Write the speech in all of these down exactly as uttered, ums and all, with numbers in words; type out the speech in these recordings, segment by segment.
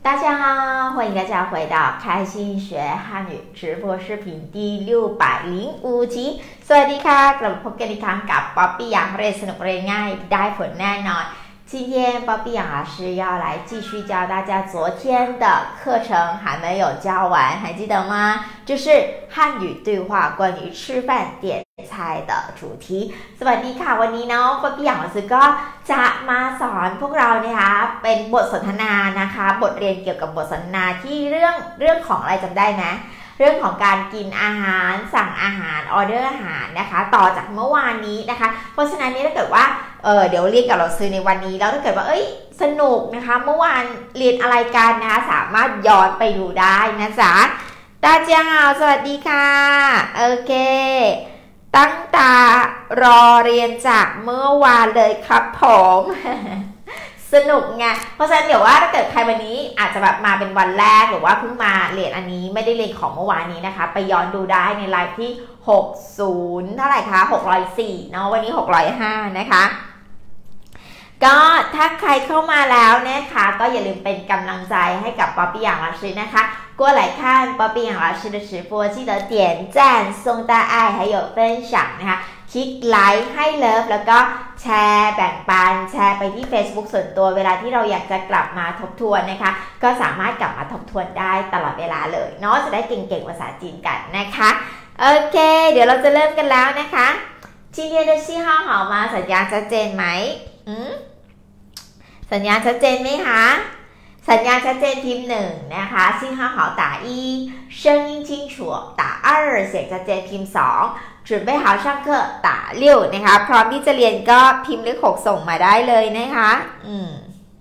大家好，欢迎大家回到开心学汉语直播视频第六百零五集สวัสดีค่ะกลับมาพบกันอีกครั้งกับป๊อปปี้อย่างเรียนสนุกเรียนง่ายได้ผลแน่นอน今天ป๊อปปี้老师要来继续教大家昨天的课程还没有教完还记得吗就是汉语对话关于吃饭点菜的主题สวัสดีค่ะวันนี้เนาะป๊อปปี้老师ก็จะมาสอนพวกเรานะคะเป็นบทสนทนานะคะบทเรียนเกี่ยวกับบทสนทนาที่เรื่องเรื่องของอะไรจำได้ไหมเรื่องของการกินอาหารสั่งอาหารออเดอร์อาหารนะคะต่อจากเมื่อวานนี้นะคะเพราะฉะนั้นนี่ถ้าเกิดว่าเออเดี๋ยวเรียนกับเราซื้อในวันนี้แล้วถ้าเกิดว่าเอ้ยสนุกนะคะเมื่อวานเรียนอะไรกันนะคะสามารถย้อนไปดูได้นะจ๊ะ大家好สวัสดีค่ะโอเคตั้งตารอเรียนจากเมื่อวานเลยครับผมสนุกไงเพราะฉะนั้นเดี๋ยวว่าถ้าเกิดใครวันนี้อาจจะแบบมาเป็นวันแรกหรือว่าเพิ่งมาเรียนอันนี้ไม่ได้เรียนของเมื่อวานนี้นะคะไปย้อนดูได้ในไลฟ์ที่หกสิบเท่าไหร่คะหกร้อยสี่เนาะวันนี้หกร้อยห้านะคะก็ถ้าใครเข้ามาแล้วนะคะก็อย่าลืมเป็นกำลังใจให้กับป๊อปปี้อย่าง老师นะคะ过来看ป๊อปปี้อย่าง老师的直播记得点赞送大爱还有分享นะคะคลิกไลค์ให้เลิฟแล้วก็แชร์แบ่งปันแชร์ไปที่ Facebook ส่วนตัวเวลาที่เราอยากจะกลับมาทบทวนนะคะก็สามารถกลับมาทบทวนได้ตลอดเวลาเลยเนาะจะได้เก่งๆภาษาจีนกันนะคะโอเคเดี๋ยวเราจะเริ่มกันแล้วนะคะ今天的信号好吗สัญญาณชัดเจนไหมอืมสัญญาณชัดเจนไหมคะสัญญาณชัดเจนพิมพ์หนึ่งนะคะ信号好打一声音清楚打二เสียงชัดเจนพิมพ์สอง准备好上课打六นะคะพร้อมที่จะเรียนก็พิมพ์เลขหกส่งมาได้เลยนะคะอืม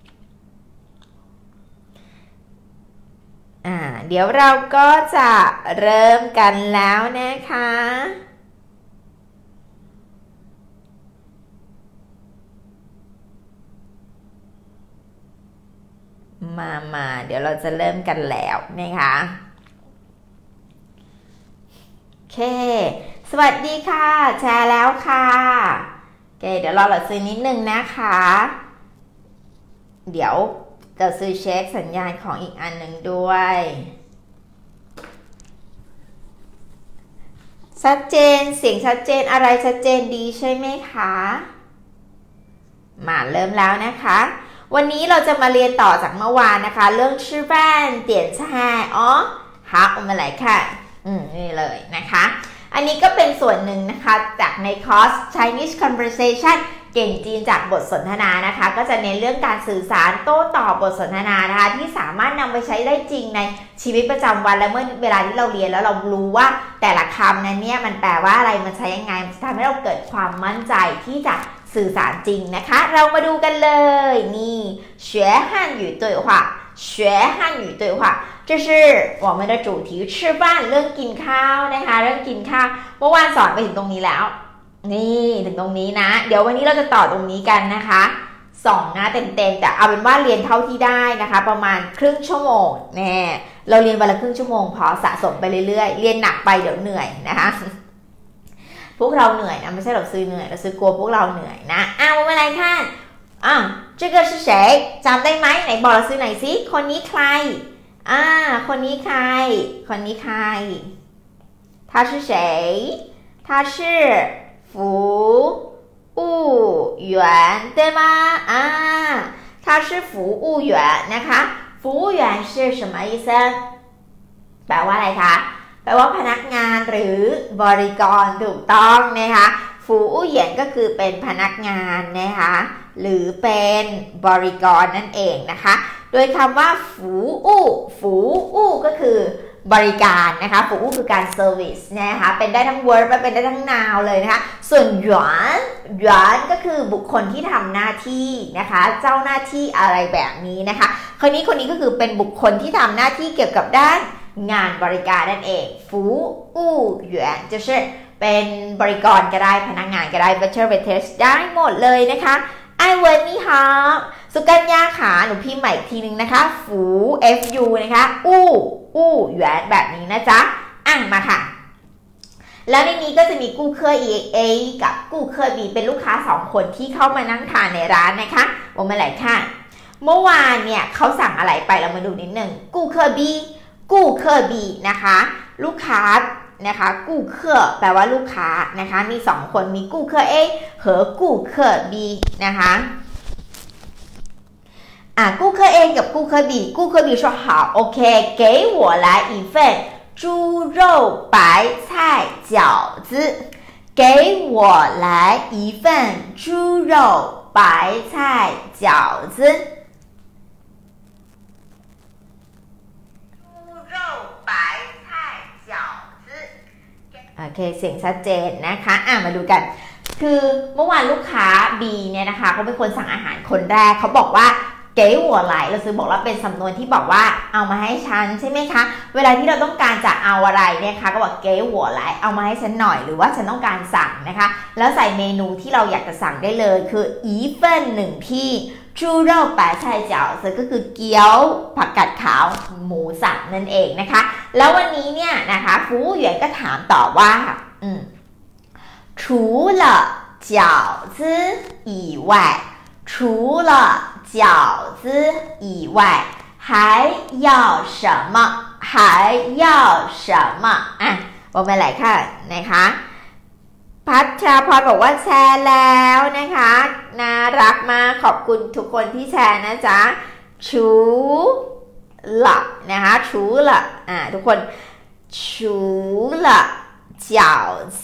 อ่าเดี๋ยวเราก็จะเริ่มกันแล้วนะคะมามาเดี๋ยวเราจะเริ่มกันแล้วนะคะโอเคสวัสดีค่ะแชร์แล้วค่ะโอเคเดี๋ยวรอเราซื้อนิดนึงนะคะเดี๋ยวเราซื้อเช็คสัญญาณของอีกอันหนึ่งด้วยชัดเจนเสียงชัดเจนอะไรชัดเจนดีใช่ไหมคะมาเริ่มแล้วนะคะวันนี้เราจะมาเรียนต่อจากเมื่อวานนะคะเรื่อง吃饭点菜อ๋อ好我们来看อืมนี่เลยนะคะอันนี้ก็เป็นส่วนหนึ่งนะคะจากในคอร์ส Chinese Conversation เก่งจีนจากบทสนทนานะคะก็จะเน้นเรื่องการสื่อสารโต้ตอบบทสนทนานะคะที่สามารถนำไปใช้ได้จริงในชีวิตประจำวันและเมื่อเวลาที่เราเรียนแล้วเรารู้ว่าแต่ละคำนั้นเนี่ยมันแปลว่าอะไรมันใช้ยังไงมันจะทำให้เราเกิดความมั่นใจที่จะสื่อสารจริงนะคะเรามาดูกันเลยนี่学汉语对话学汉语对话这是我们的主题吃饭เรื่องกินข้าวนะคะเรื่องกินข้าวเมื่อวานสอนไปถึงตรงนี้แล้วนี่ถึงตรงนี้นะเดี๋ยววันนี้เราจะต่อตรงนี้กันนะคะสองหน้าเต็มๆแต่เอาเป็นว่าเรียนเท่าที่ได้นะคะประมาณครึ่งชั่วโมงแน่เราเรียนวันละครึ่งชั่วโมงพอสะสมไปเรื่อยๆเรียนหนักไปเดี๋ยวเหนื่อยนะคะพวกเราเหนื่อยนะไม่ใช่เราซื้อเหนื่อยเราซื้อกลัวพวกเราเหนื่อยนะอ้าวมาอะไรค่ะอ่ะ这个是谁จำได้ไหมไหนบอกเราซื้อไหนสิคนนี้ใครอ่าคนนี้ใครคนนี้ใคร他是谁他是服务员对吗啊他是服务员นะคะ服务员是什么意思แปลว่าอะไรคะแปลว่าพนักงานหรือบริกรถูกต้องนะคะฝูอู้เหยียนก็คือเป็นพนักงานนะคะหรือเป็นบริกรนั่นเองนะคะโดยคำว่าฝูอู้ฝูอู้ก็คือบริการนะคะฝูอู้คือการเซอร์วิสนะคะเป็นได้ทั้ง verb และเป็นได้ทั้ง noun เลยนะคะส่วนหยวนหยวนก็คือบุคคลที่ทำหน้าที่นะคะเจ้าหน้าที่อะไรแบบนี้นะคะคนนี้คนนี้ก็คือเป็นบุคคลที่ทำหน้าที่เกี่ยวกับด้านงานบริการนั่นเองฟูอู้หยวนจะ是เป็นบริกรก็ได้พนักงานก็ได้ Butcher Waitress ได้หมดเลยนะคะไอเวิร์นนี่ค่ะสุกัญญาขาหนูพิมพ์ใหม่อีกทีนึงนะคะฟู fu นะคะอู้อู้หยวนแบบนี้นะจ๊ะอ่านมาค่ะแล้วในนี้ก็จะมีกู้เคอร์ A กับกู้เคอร์ B เป็นลูกค้าสองคนที่เข้ามานั่งทานในร้านนะคะผมมาไหลค่ะเมื่อวานเนี่ยเขาสั่งอะไรไปเรามาดูนิดหนึ่งกูเคอร์บีกูเคอร์บีนะคะลูกค้านะคะกูเคอร์แปลว่าลูกค้านะคะมีสองคนมีกูเคอร์ A 和กูเคอร์ B นะคะอ่ะกูเคอร์ A กับกูเคอร์ B กูเคอร์ B 说好 OK 给我来一份猪肉白菜饺子给我来一份猪肉白菜饺子โอเคเสียงชัดเจนนะคะอ่ะมาดูกันคือเมื่อวานลูกค้า B เนี่ยนะคะเขาเป็นคนสั่งอาหารคนแรกเขาบอกว่าเก๋หัวไหลเราซื้อบอกว่าเป็นสำนวนที่บอกว่าเอามาให้ฉันใช่ไหมคะเวลาที่เราต้องการจะเอาอะไรเนี่ยคะก็บอกเก๋หัวไหลเอามาให้ฉันหน่อยหรือว่าฉันต้องการสั่งนะคะแล้วใส่เมนูที่เราอยากจะสั่งได้เลยคืออีเฟินหนึ่งที่จูโร่ปลาไช่เจ๋าซึ่งก็คือเกี๊ยวผักกาดขาวหมูสับนั่นเองนะคะแล้ววันนี้เนี่ยนะคะฟูเหวียนก็ถามต่อว่าอืม除了饺子以外除了饺子以外还要什么还要什么อ่ะบอกไปหลายค่ะนะคะพัชราพรบอกว่าแชร์แล้วนะคะน่ารักมากขอบคุณทุกคนที่แชร์นะจ๊ะชูละนะคะชูละอ่าทุกคนชูละ饺子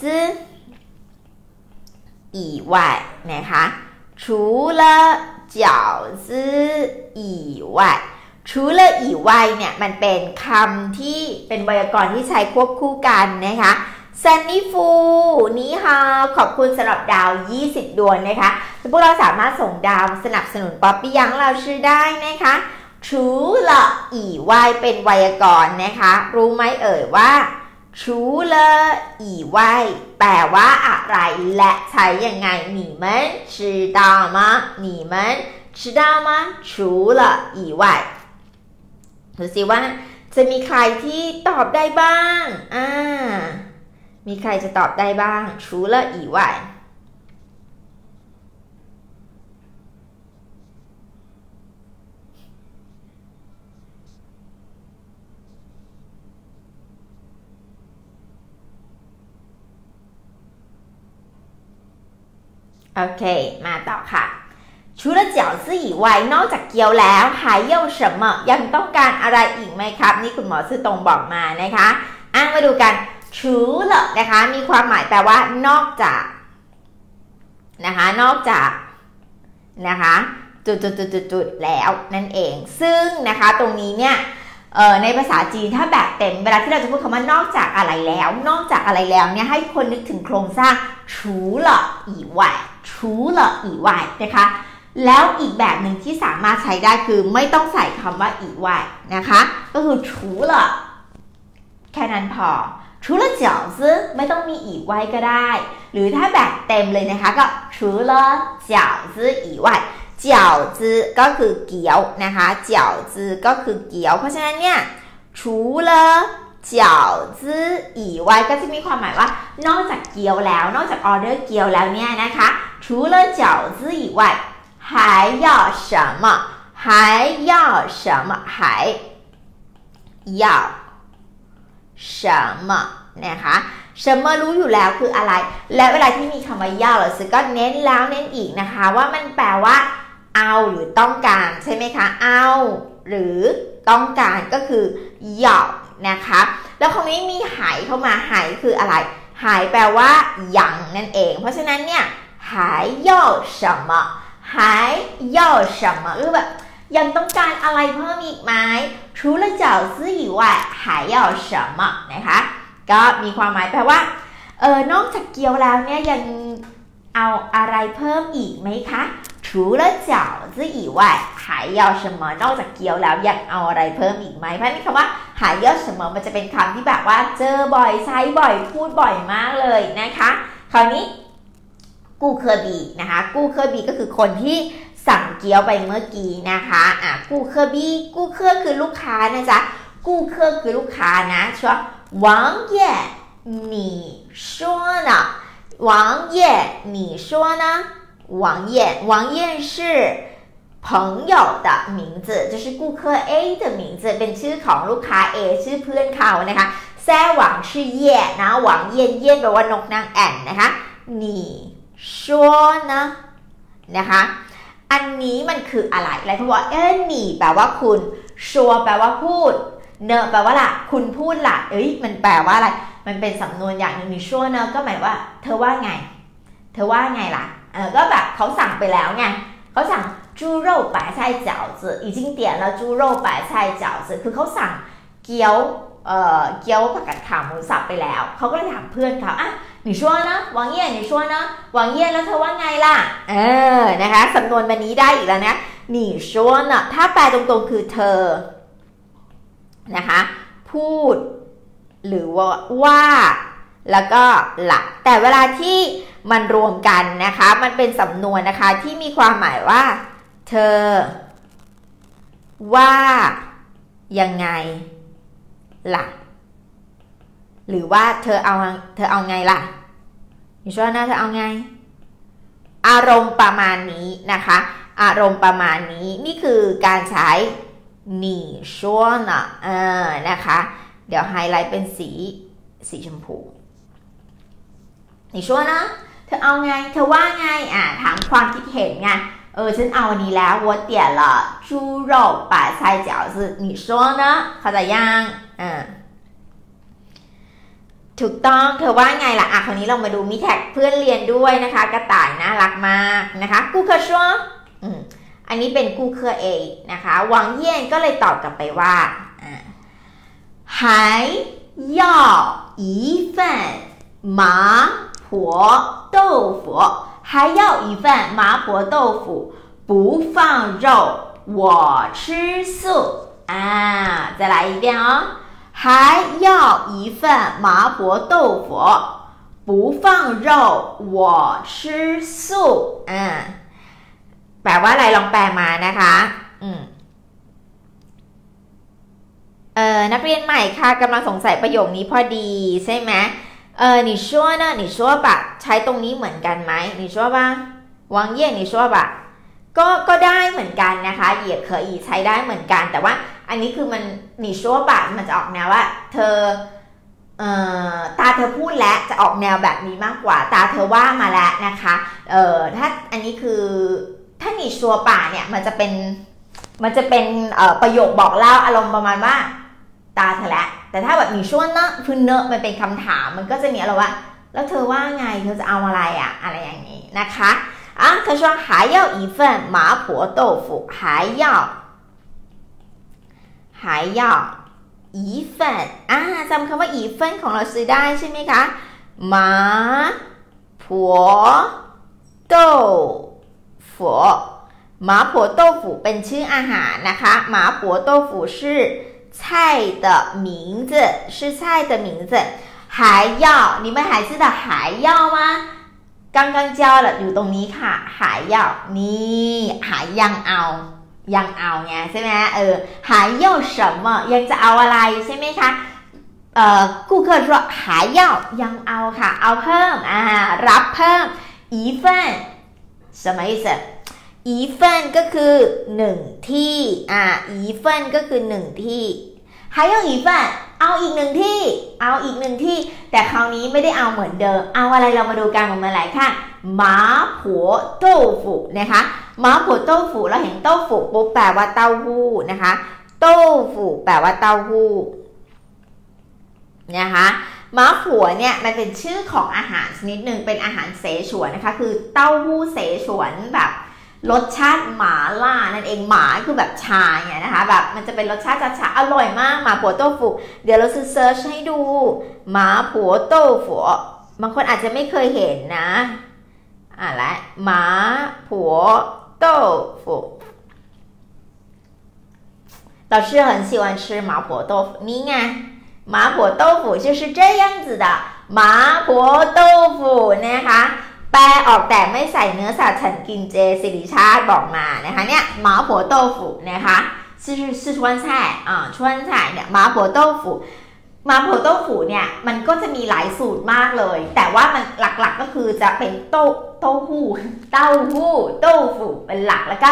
以外นะคะ除了饺子以外除了以外เนี่ยมันเป็นคำที่เป็นไวยากรณ์ที่ใช้ควบคู่กันนะคะซันนี่ฟูนี่ค่ะขอบคุณสำหรับดาวยี่สิบดวงนะคะพวกเราสามารถส่งดาวสนับสนุนป๊อปปี้ยังเราชื่อได้นะคะชูละอีวายเป็นไวยากรณ์นะคะรู้ไหมเอ่ยว่าชูละอีวายแปลว่าอะไรและใช้ยังไง你们知道吗你们知道吗除了以外ดูสิว่าจะมีใครที่ตอบได้บ้างอ่ามีใครจะตอบได้บ้าง除了以外โอเคมาต่อค่ะ除了饺子以外นอกจากเกี๊ยวแล้ว还有什么ยังต้องการอะไรอีกไหมครับนี่คุณหมอซื่อตรงบอกมานะคะอ่ะมาดูกัน除了นะคะมีความหมายแปลว่านอกจากนะคะนอกจากนะคะจุดๆๆๆแล้วนั่นเองซึ่งนะคะตรงนี้เนี่ยเอ่อในภาษาจีนถ้าแบบเต็มเวลาที่เราจะพูดคำว่านอกจากอะไรแล้วนอกจากอะไรแล้วเนี่ยให้คนนึกถึงโครงสร้าง除了以外除了以外นะคะแล้วอีกแบบหนึ่งที่สามารถใช้ได้คือไม่ต้องใส่คำว่า以外นะคะก็คือ除了แค่นั้นพอ除了饺子ไม่ต้องมี以外ก็ได้หรือถ้าแบบเต็มเลยนะคะก็除了饺子以外饺子ก็คือเกี๊ยวนะคะ饺子ก็คือเกี๊ยวเพราะฉะนั้นเนี่ย除了饺子以外ก็จะมีความหมายว่านอกจากเกี๊ยวแล้วนอกจากออเดอร์เกี๊ยวแล้วเนี่ยนะคะ除了饺子以外还要什么还要什么还要什么นะคะ什么รู้อยู่แล้วคืออะไรและเวลาที่มีคำว่าย่าเราซื้อก็เน้นแล้วเน้นอีกนะคะว่ามันแปลว่าเอาหรือต้องการใช่ไหมคะเอาหรือต้องการก็คือหยอกนะคะแล้วคำนี้มีหายเข้ามาหายคืออะไรหายแปลว่ายังนั่นเองเพราะฉะนั้นเนี่ยหายย่อ什么หายย่อ什么คือแบบยังต้องการอะไรเพิ่มอีกไหม除了饺子以外还要什么นะคะก็มีความหมายแปลว่าเออนอกจากเกี๊ยวแล้วเนี่ยยังเอาอะไรเพิ่มอีกไหมคะ除了饺子以外还要什么นอกจากเกี๊ยวแล้วยังเอาอะไรเพิ่มอีกไหมเพราะนี่คำว่า还要什么มันจะเป็นคำที่แบบว่าเจอบ่อยใช้บ่อยพูดบ่อยมากเลยนะคะคราวนี้กูเคอร์บีนะคะกูเคอร์บีก็คือคนที่สั่งเกี๊ยวไปเมื่อกี้นะคะอ่ะกูเคอร์บีกูเคอร์คือลูกค้านะจ๊ะกูเคอร์คือลูกค้านะชัว王爷你说呢王爷你说呢王爷王爷是朋友的名字就是顾客 A 的名字เป็นชื่อของลูกค้า A ชื่อเพื่อนเขานะคะแซ่หวังชื่อเย่นะหวังเย่นเย่นแปลว่านกนางแอ่นนะคะ你说呢นะคะอันนี้มันคืออะไรหลายคนบอกเอ๊ะหนีแปลว่าคุณชัวแปลว่าพูดเนอะแปลว่าล่ะคุณพูดล่ะเอ้ยมันแปลว่าอะไรมันเป็นสำนวนอย่างหนึ่ง你说呢ก็หมายว่าเธอว่าไงเธอว่าไงล่ะเออก็แบบเขาสั่งไปแล้วไงเขาสั่ง猪肉白菜饺子已经点了猪肉白菜饺子คือเขาสั่งเกี๊ยวเอ่อเกี๊ยวผักกาดขาวหมูสับไปแล้วเขาก็เลยถามเพื่อนเขาอ่ะ你说呢王燕你说呢王燕แล้วเธอว่าไงล่ะเออนะคะสำนวนวันนี้ได้อีกแล้วนะ你说呢ถ้าแปลตรงๆคือเธอนะคะพูดหรือว่าว่าแล้วก็หลักแต่เวลาที่มันรวมกันนะคะมันเป็นสำนวนนะคะที่มีความหมายว่าเธอว่ายังไงล่ะหรือว่าเธอเอาเธอเอาไงล่ะ你说呢เธอเอาไงอารมณ์ประมาณนี้นะคะอารมณ์ประมาณนี้นี่คือการใช้你说呢เออนะคะเดี๋ยวไฮไลท์เป็นสีสีชมพู你说呢เธอเอาไงเธอว่าไงอ่ะถามความคิดเห็นไงเออฉันเอาอันนี้แล้ว我点了猪肉白菜饺子你说呢เข้าใจยังอ่าถูกต้องเธอว่าไงล่ะอ่ะคราวนี้เรามาดูมีแท็กเพื่อนเรียนด้วยนะคะกระต่ายน่ารักมากนะคะกูเคอร์ชัวอืมอันนี้เป็นกูเคอร์เอนะคะหวังเย่นก็เลยตอบกลับไปว่าอ่า还要一份麻婆豆腐还要一份麻婆豆腐不放肉我吃素啊再来一遍哦还要一份麻婆豆腐不放肉我吃素อ่าแปลว่าอะไรลองแปลมานะคะอืมเออนักเรียนใหม่ค่ะกำลังสงสัยประโยคนี้พอดีใช่ไหมเออ你说呢你说吧ใช้ตรงนี้เหมือนกันไหม你说吧王燕你说吧ก็ก็ได้เหมือนกันนะคะเหยียบเคยใช้ได้เหมือนกันแต่ว่าอันนี้คือมันหนีชั่วปะมันจะออกแนวว่าเธอเอ่อตาเธอพูดแล้วจะออกแนวแบบนี้มากกว่าตาเธอว่ามาแล้วนะคะเอ่อถ้าอันนี้คือถ้าหนีชัวปะเนี่ยมันจะเป็นมันจะเป็นเอ่อประโยคบอกเล่าอารมณ์ประมาณว่าตาเธอแล้วแต่ถ้าแบบหนีชั่วเนอะคือเนอะมันเป็นคำถามมันก็จะมีอะไรว่าแล้วเธอว่าไงเธอจะเอาอะไรอะอะไรอย่างนี้นะคะ啊，他说还要一份麻婆豆腐，还要还要一份อ่าจำคำว่าอีเฟินของเราซื้อได้ใช่ไหมคะ麻婆豆腐麻婆豆腐เป็นชื่ออาหารนะคะ麻婆豆腐是菜的名字是菜的名字还要你们还记得还要吗刚刚教了อยู่ตรงนี้ค่ะหายยาวนี่หายยังเอายังเอาไงใช่ไหมเออหายยาว什么ยังจะเอาอะไรใช่ไหมคะเอ่อ顾客说还要ยังเอาค่ะเอาเพิ่มอ่ารับเพิ่ม一份什么意思一份ก็คือหนึ่งที่อ่า一份ก็คือหนึ่งที่还要一份เอาอีกหนึ่งที่เอาอีกหนึ่งที่แต่คราวนี้ไม่ได้เอาเหมือนเดิมเอาอะไรเรามาดูกันของมันหลายค่ะหมาผัวโต้ฝูนะคะหมาผัวโต้ฝูเราเห็นโต้ฝูปุ๊บแปลว่าเต้าหู้นะคะโต้ฝูแปลว่าเต้าหู้นะคะหมาผัวเนี่ยมันเป็นชื่อของอาหารชนิดหนึ่งเป็นอาหารเสฉวนนะคะคือเต้าหู้เสฉวนแบบรสชาติหมาล่านั่นเองหมาคือแบบชาเนี่ยนะคะแบบมันจะเป็นรสชาติชาๆอร่อยมากหมาผัวโต้ฝูเดี๋ยวเราเซิร์ชให้ดูหมาผัวโต้ฝูบางคนอาจจะไม่เคยเห็นนะอ่ะและหมาผัวโต้ฝู老师很喜欢吃麻婆豆腐นี่ไง麻婆豆腐就是这样子的麻婆豆腐นะคะแปลออกแต่ไม่ใส่เนื้อสัตว์ฉันกินเจสิริชาติบอกมานะคะเนี่ยหมาผัวโต้ฝูนะคะชื่อชื่อชวนแช่อ่าชวนแช่เนี่ยหมาผัวโต้ฝูหมาผัวโต้ฝูเนี่ยมันก็จะมีหลายสูตรมากเลยแต่ว่ามันหลักๆก็คือจะเป็นโต้โต้หู้เต้าหู้โต้ฝูเป็นหลักแล้วก็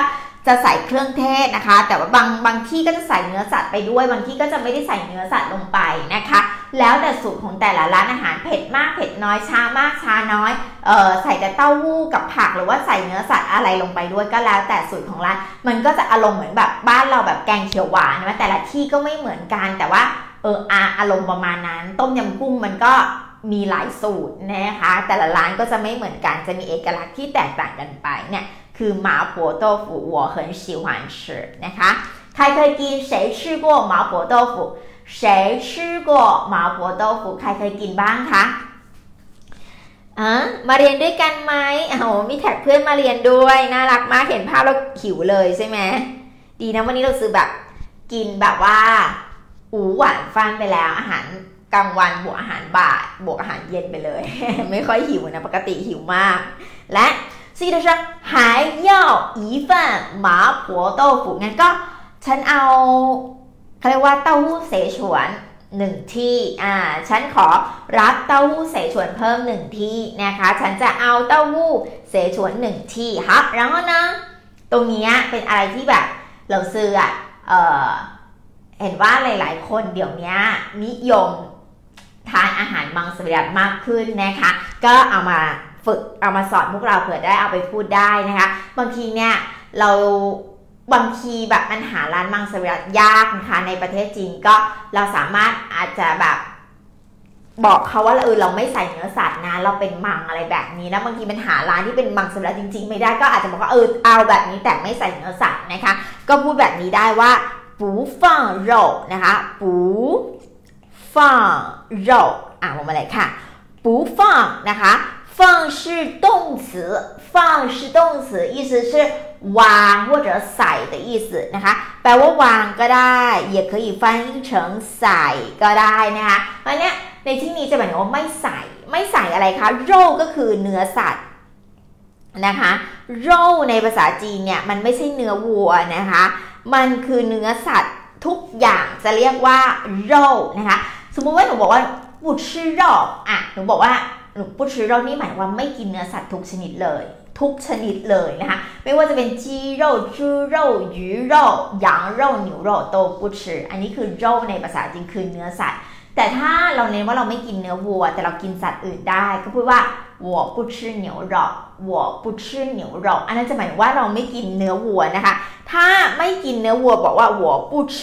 จะใส่เครื่องเทศนะคะแต่ว่าบางบางที่ก็จะใส่เนื้อสัตว์ไปด้วยบางที่ก็จะไม่ได้ใส่เนื้อสัตว์ลงไปนะคะแล้วแต่สูตรของแต่ละร้านอาหารเผ็ดมากเผ็ดน้อยชามากชาน้อยเอ่อใส่แต่เต้าหู้กับผักหรือว่าใส่เนื้อสัตว์อะไรลงไปด้วยก็แล้วแต่สูตรของร้านมันก็จะอารมณ์เหมือนแบบบ้านเราแบบแกงเขียวหวานนะแต่ละที่ก็ไม่เหมือนกันแต่ว่าเอออารมณ์ประมาณนั้นต้มยำกุ้งมันก็มีหลายสูตรนะคะแต่ละร้านก็จะไม่เหมือนกันจะมีเอกลักษณ์ที่แตกต่างกันไปเนี่ยคือ麻婆豆腐我很喜欢吃นะคะใครเคยกิน谁吃过麻婆豆腐谁吃过麻婆豆腐ใครเคยกินบ้างคะอ่ะมาเรียนด้วยกันไหมโอ้โหมีแท็กเพื่อนมาเรียนด้วยน่ารักมากเห็นภาพแล้วหิวเลยใช่ไหมดีนะวันนี้เราซื้อแบบกินแบบว่าอูหวานฟันไปแล้วอาหารกลางวันบวกอาหารบ่ายบวกอาหารเย็นไปเลย ไม่ค่อยหิวนะปกติหิวมากและซีดาชัง还要一份麻婆豆腐งั้นก็ฉันเอาเขาเรียกว่าเต้าหู้เสฉวนหนึ่งที่อ่าฉันขอรับเต้าหู้เสฉวนเพิ่มหนึ่งที่นะคะฉันจะเอาเต้าหู้เสฉวนหนึ่งที่ฮะแล้วนะตรงนี้เป็นอะไรที่แบบเราซื้ออ่ะเอ่อเห็นว่าหลายๆคนเดี๋ยวนี้นิยมทานอาหารมังสวิรัติมากขึ้นนะคะก็เอามาฝึกเอามาสอนพวกเราเผื่อได้เอาไปพูดได้นะคะบางทีเนี่ยเราบางทีแบบมันหาร้านมังสวิรัติยากนะคะในประเทศจีนก็เราสามารถอาจจะแบบบอกเขาว่าเออเราไม่ใส่เนื้อสัตว์นะเราเป็นมังอะไรแบบนี้นะบางทีมันหาร้านที่เป็นมังสวิรัติจริงๆไม่ได้ก็อาจจะบอกว่าเออเอาแบบนี้แต่ไม่ใส่เนื้อสัตว์นะคะก็พูดแบบนี้ได้ว่าปูฟ่างโรนะคะปูฟ่างโรอ่ะมาเลยค่ะปูฟ่างนะคะ放是动词放是动词意思是วาง或者ใส่的意思นะคะแปลว่าวางก็ได้也可以翻译成ใส่ก็ได้นะคะอันเนี้ยในที่นี้จะหมายถึงว่าไม่ใส่ไม่ใส่อะไรคะโรก็คือเนื้อสัตว์นะคะโรในภาษาจีนเนี่ยมันไม่ใช่เนื้อวัวนะคะมันคือเนื้อสัตว์ทุกอย่างจะเรียกว่าโรนะคะสมมุติว่าหนูบอกว่า不吃肉อ่ะหนูบอกว่าหนู不吃肉นี่หมายว่าไม่กินเนื้อสัตว์ทุกชนิดเลยทุกชนิดเลยนะคะไม่ว่าจะเป็นจีโร่จูโร่鱼肉羊肉牛肉都不吃อันนี้คือโรในภาษาจีนคือเนื้อสัตว์แต่ถ้าเราเน้นว่าเราไม่กินเนื้อวัวแต่เรากินสัตว์อื่นได้ก็พูดว่า我不吃牛肉我不吃牛肉อันนั้นจะหมายว่าเราไม่กินเนื้อวัวนะคะถ้าไม่กินเนื้อวัวบอกว่า我不吃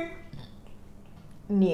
牛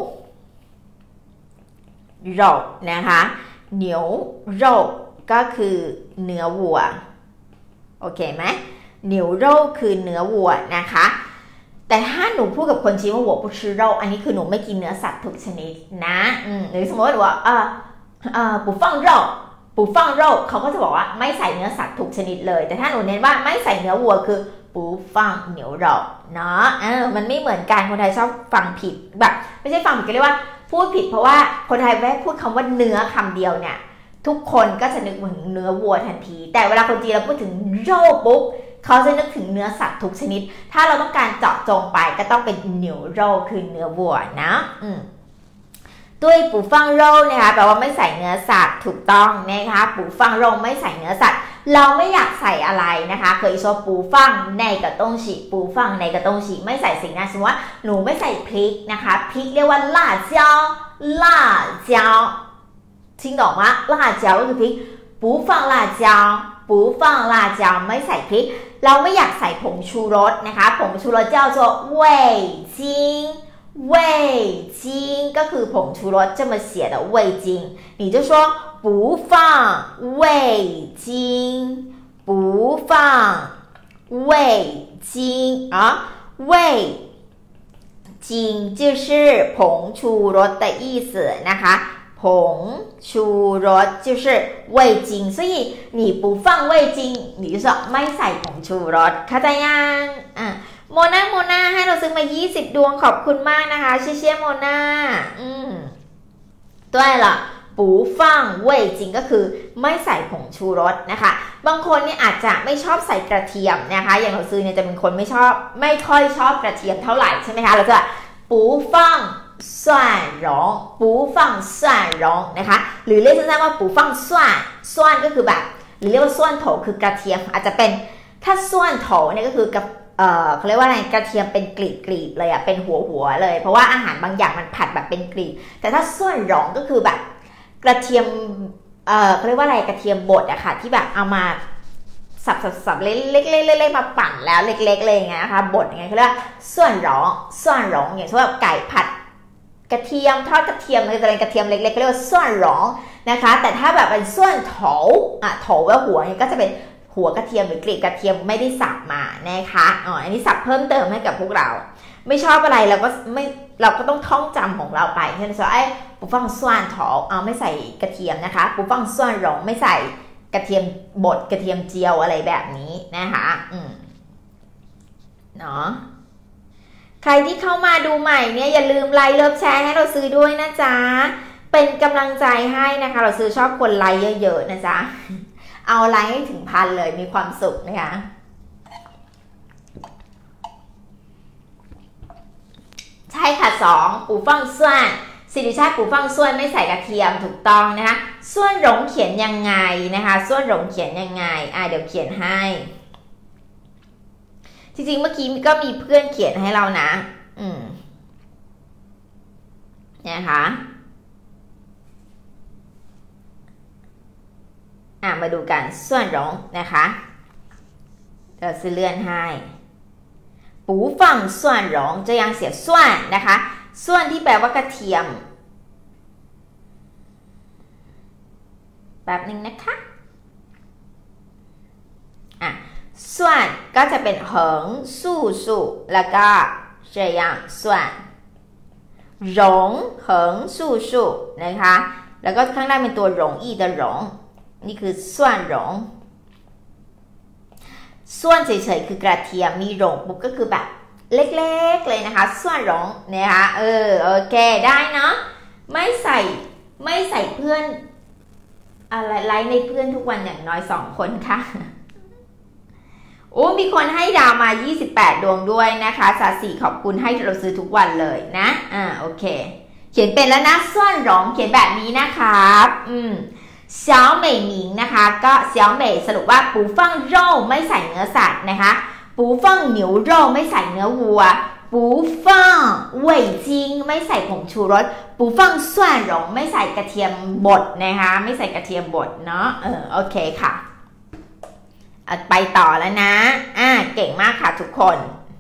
肉นะคะเหนียวโรก็คือเนื้อวัวโอเคไหมเหนียวโรคือเนื้อวัวนะคะแต่ถ้าหนูพูดกับคนจีนว่าหัวปูชิโร่อันนี้คือหนูไม่กินเนื้อสัตว์ทุกชนิดนะอืมหรือสมมติว่าเออเออปูฟ่างโรปูฟ่างโรเขาก็จะบอกว่าไม่ใส่เนื้อสัตว์ทุกชนิดเลยแต่ถ้าหนูเน้นว่าไม่ใส่เนื้อวัวคือปูฟ่างเหนียวโรเนาะเออมันไม่เหมือนกันคนไทยชอบฟังผิดแบบไม่ใช่ฟังผิดก็เรียกว่าพูดผิดเพราะว่าคนไทยแค่พูดคำว่าเนื้อคำเดียวเนี่ยทุกคนก็จะนึกถึงเนื้อวัวทันทีแต่เวลาคนจีนเราพูดถึงโรปุ๊บเขาจะนึกถึงเนื้อสัตว์ทุกชนิดถ้าเราต้องการเจาะจงไปก็ต้องเป็นเหนียวโรคือเนื้อวัวนะอืมด้วยปูฟ่างโรนะคะแปลว่าไม่ใส่เนื้อสัตว์ถูกต้องนะคะปูฟ่างโรไม่ใส่เนื้อสัตว์เราไม่อยากใส่อะไรนะคะเคย说ปูฟ่างในกระต้งฉีปูฟ่างในกระต้งฉีไม่ใส่สิ่งนั้นสมมติว่าหนูไม่ใส่พริกนะคะพริกเรียกว่าล่าเจ้าล่าเจ้าทิ้งดอกมะล่าเจ้าก็คือพริกปูฟ่างล่าเจ้าปูฟ่างล่าเจ้าไม่ใส่พริกเราไม่อยากใส่ผงชูรสนะคะผงชูรสเจ้า做味精味精ก็คือผงชูรส这么写的味精你就说不放味精不放味精啊味精就是ผงชูรส的意思นะคะผงชูรส就是味精所以你不放味精你就说ไม่ใส่ผงชูรสเข้าใจยังอ่ะโมนาโมนาให้เราซื้อมายี่สิบดวงขอบคุณมากนะคะเชี่ยเชี่ยโมนาอืมด้วยล่ะปูฟ่างเว่ยจริงก็คือไม่ใส่ผงชูรสนะคะบางคนเนี่ยอาจจะไม่ชอบใส่กระเทียมนะคะอย่างเราซื้อเนี่ยจะเป็นคนไม่ชอบไม่ค่อยชอบกระเทียมเท่าไหร่ใช่ไหมคะเราจะปูฟ่างส่วนร้องปูฟ่างส่วนร้องนะคะหรือเรียกสั้นๆว่าปูฟ่างส่วนส่วนก็คือแบบหรือเรียกว่าส่วนโถคือกระเทียมอาจจะเป็นคถ้าส่วนโถเนี่ยก็คือกับเออเขาเรียกว่าอะไรกระเทียมเป็นกลีบๆเลยอ่ะเป็นหัวหัวเลยเพราะว่าอาหารบางอย่างมันผัดแบบเป็นกลีบแต่ถ้าส่วนหลงก็คือแบบกระเทียมเออเขาเรียกว่าอะไรกระเทียมบดอะค่ะที่แบบเอามาสับสับสับเล็กๆๆๆมาปั่นแล้วเล็กๆเลยอย่างเงี้ยนะคะบดอย่างเงี้ยเขาเรียกว่าส่วนหลงส่วนหลงอย่างเช่นแบบไก่ผัดกระเทียมทอดกระเทียมอะไรกระเทียมเล็กๆเขาเรียกว่าส่วนหลงนะคะแต่ถ้าแบบเป็นส่วนโถอ่ะโถว่าหัวเนี่ยก็จะเป็นหัวกระเทียมหรือกลีบกระเทียมไม่ได้สับมานะคะอ๋ออันนี้สับเพิ่มเติมให้กับพวกเราไม่ชอบอะไรเราก็ไม่เราก็ต้องท่องจำของเราไปเช่นว่าไอ้ปูฟังส่วนโถเอาไม่ใส่กระเทียมนะคะปูฟังส่วนหลงไม่ใส่กระเทียมบดกระเทียมเจียวอะไรแบบนี้นะคะอืมเนาะใครที่เข้ามาดูใหม่เนี่ยอย่าลืมไลค์เลิฟแชร์ให้เราซื้อด้วยนะจ๊ะเป็นกำลังใจให้นะคะเราซื้อชอบคนไลค์เยอะๆนะจ๊ะเอาไลค์ให้ถึงพันเลยมีความสุขนะคะใช่ค่ะสองปูฟังส่วนสิริชาติปูฟังส่วนไม่ใส่กระเทียมถูกต้องนะคะส่วนหลงเขียนยังไงนะคะส่วนหลงเขียนยังไงอ่ะเดี๋ยวเขียนให้จริงๆเมื่อกี้ก็มีเพื่อนเขียนให้เรานะอืมนะคะอ่ะมาดูกันส่วนหลงนะคะเราซื้อเลื่อนให้ปูฟังส่วนหลงจะยังเสียส่วนนะคะส่วนที่แปลว่ากระเทียมแบบนึงนะคะอ่ะส่วนก็จะเป็นเหิงสู้สู้แล้วก็这样ส่วนหลงเหิงสู้สู้นะคะแล้วก็ข้างล่างเป็นตัวหลงอี的หลงนี่คือส่วนหลงส่วนเฉยๆคือกระเทียมมีหลงปุ๊บก็คือแบบเล็กๆเลยนะคะส่วนหลงนะคะเออโอเคได้เนาะไม่ใส่ไม่ใส่เพื่อนอะไรไลค์ในเพื่อนทุกวันอย่างน้อยสองคนค่ะโอ้มีคนให้ดาวมายี่สิบแปดดวงด้วยนะคะสาสีขอบคุณให้เราซื้อทุกวันเลยนะอ่าโอเคเขียนเป็นแล้วนะส่วนหลงเขียนแบบนี้นะครับอืมเสี่ยวเหม่ยหมิงนะคะก็เสี่ยวเหม่ยสรุปว่าปูฟั่งโร่ไม่ใส่เนื้อสัตว์นะคะปูฟั่งเหนียวโร่ไม่ใส่เนื้อวัวปูฟั่งเว่ยจิงไม่ใส่ผงชูรสปูฟั่งส่วนหลงไม่ใส่กระเทียมบดนะคะไม่ใส่กระเทียมบดเนาะเออโอเคค่ะไปต่อแล้วนะอ่าเก่งมากค่ะทุกคน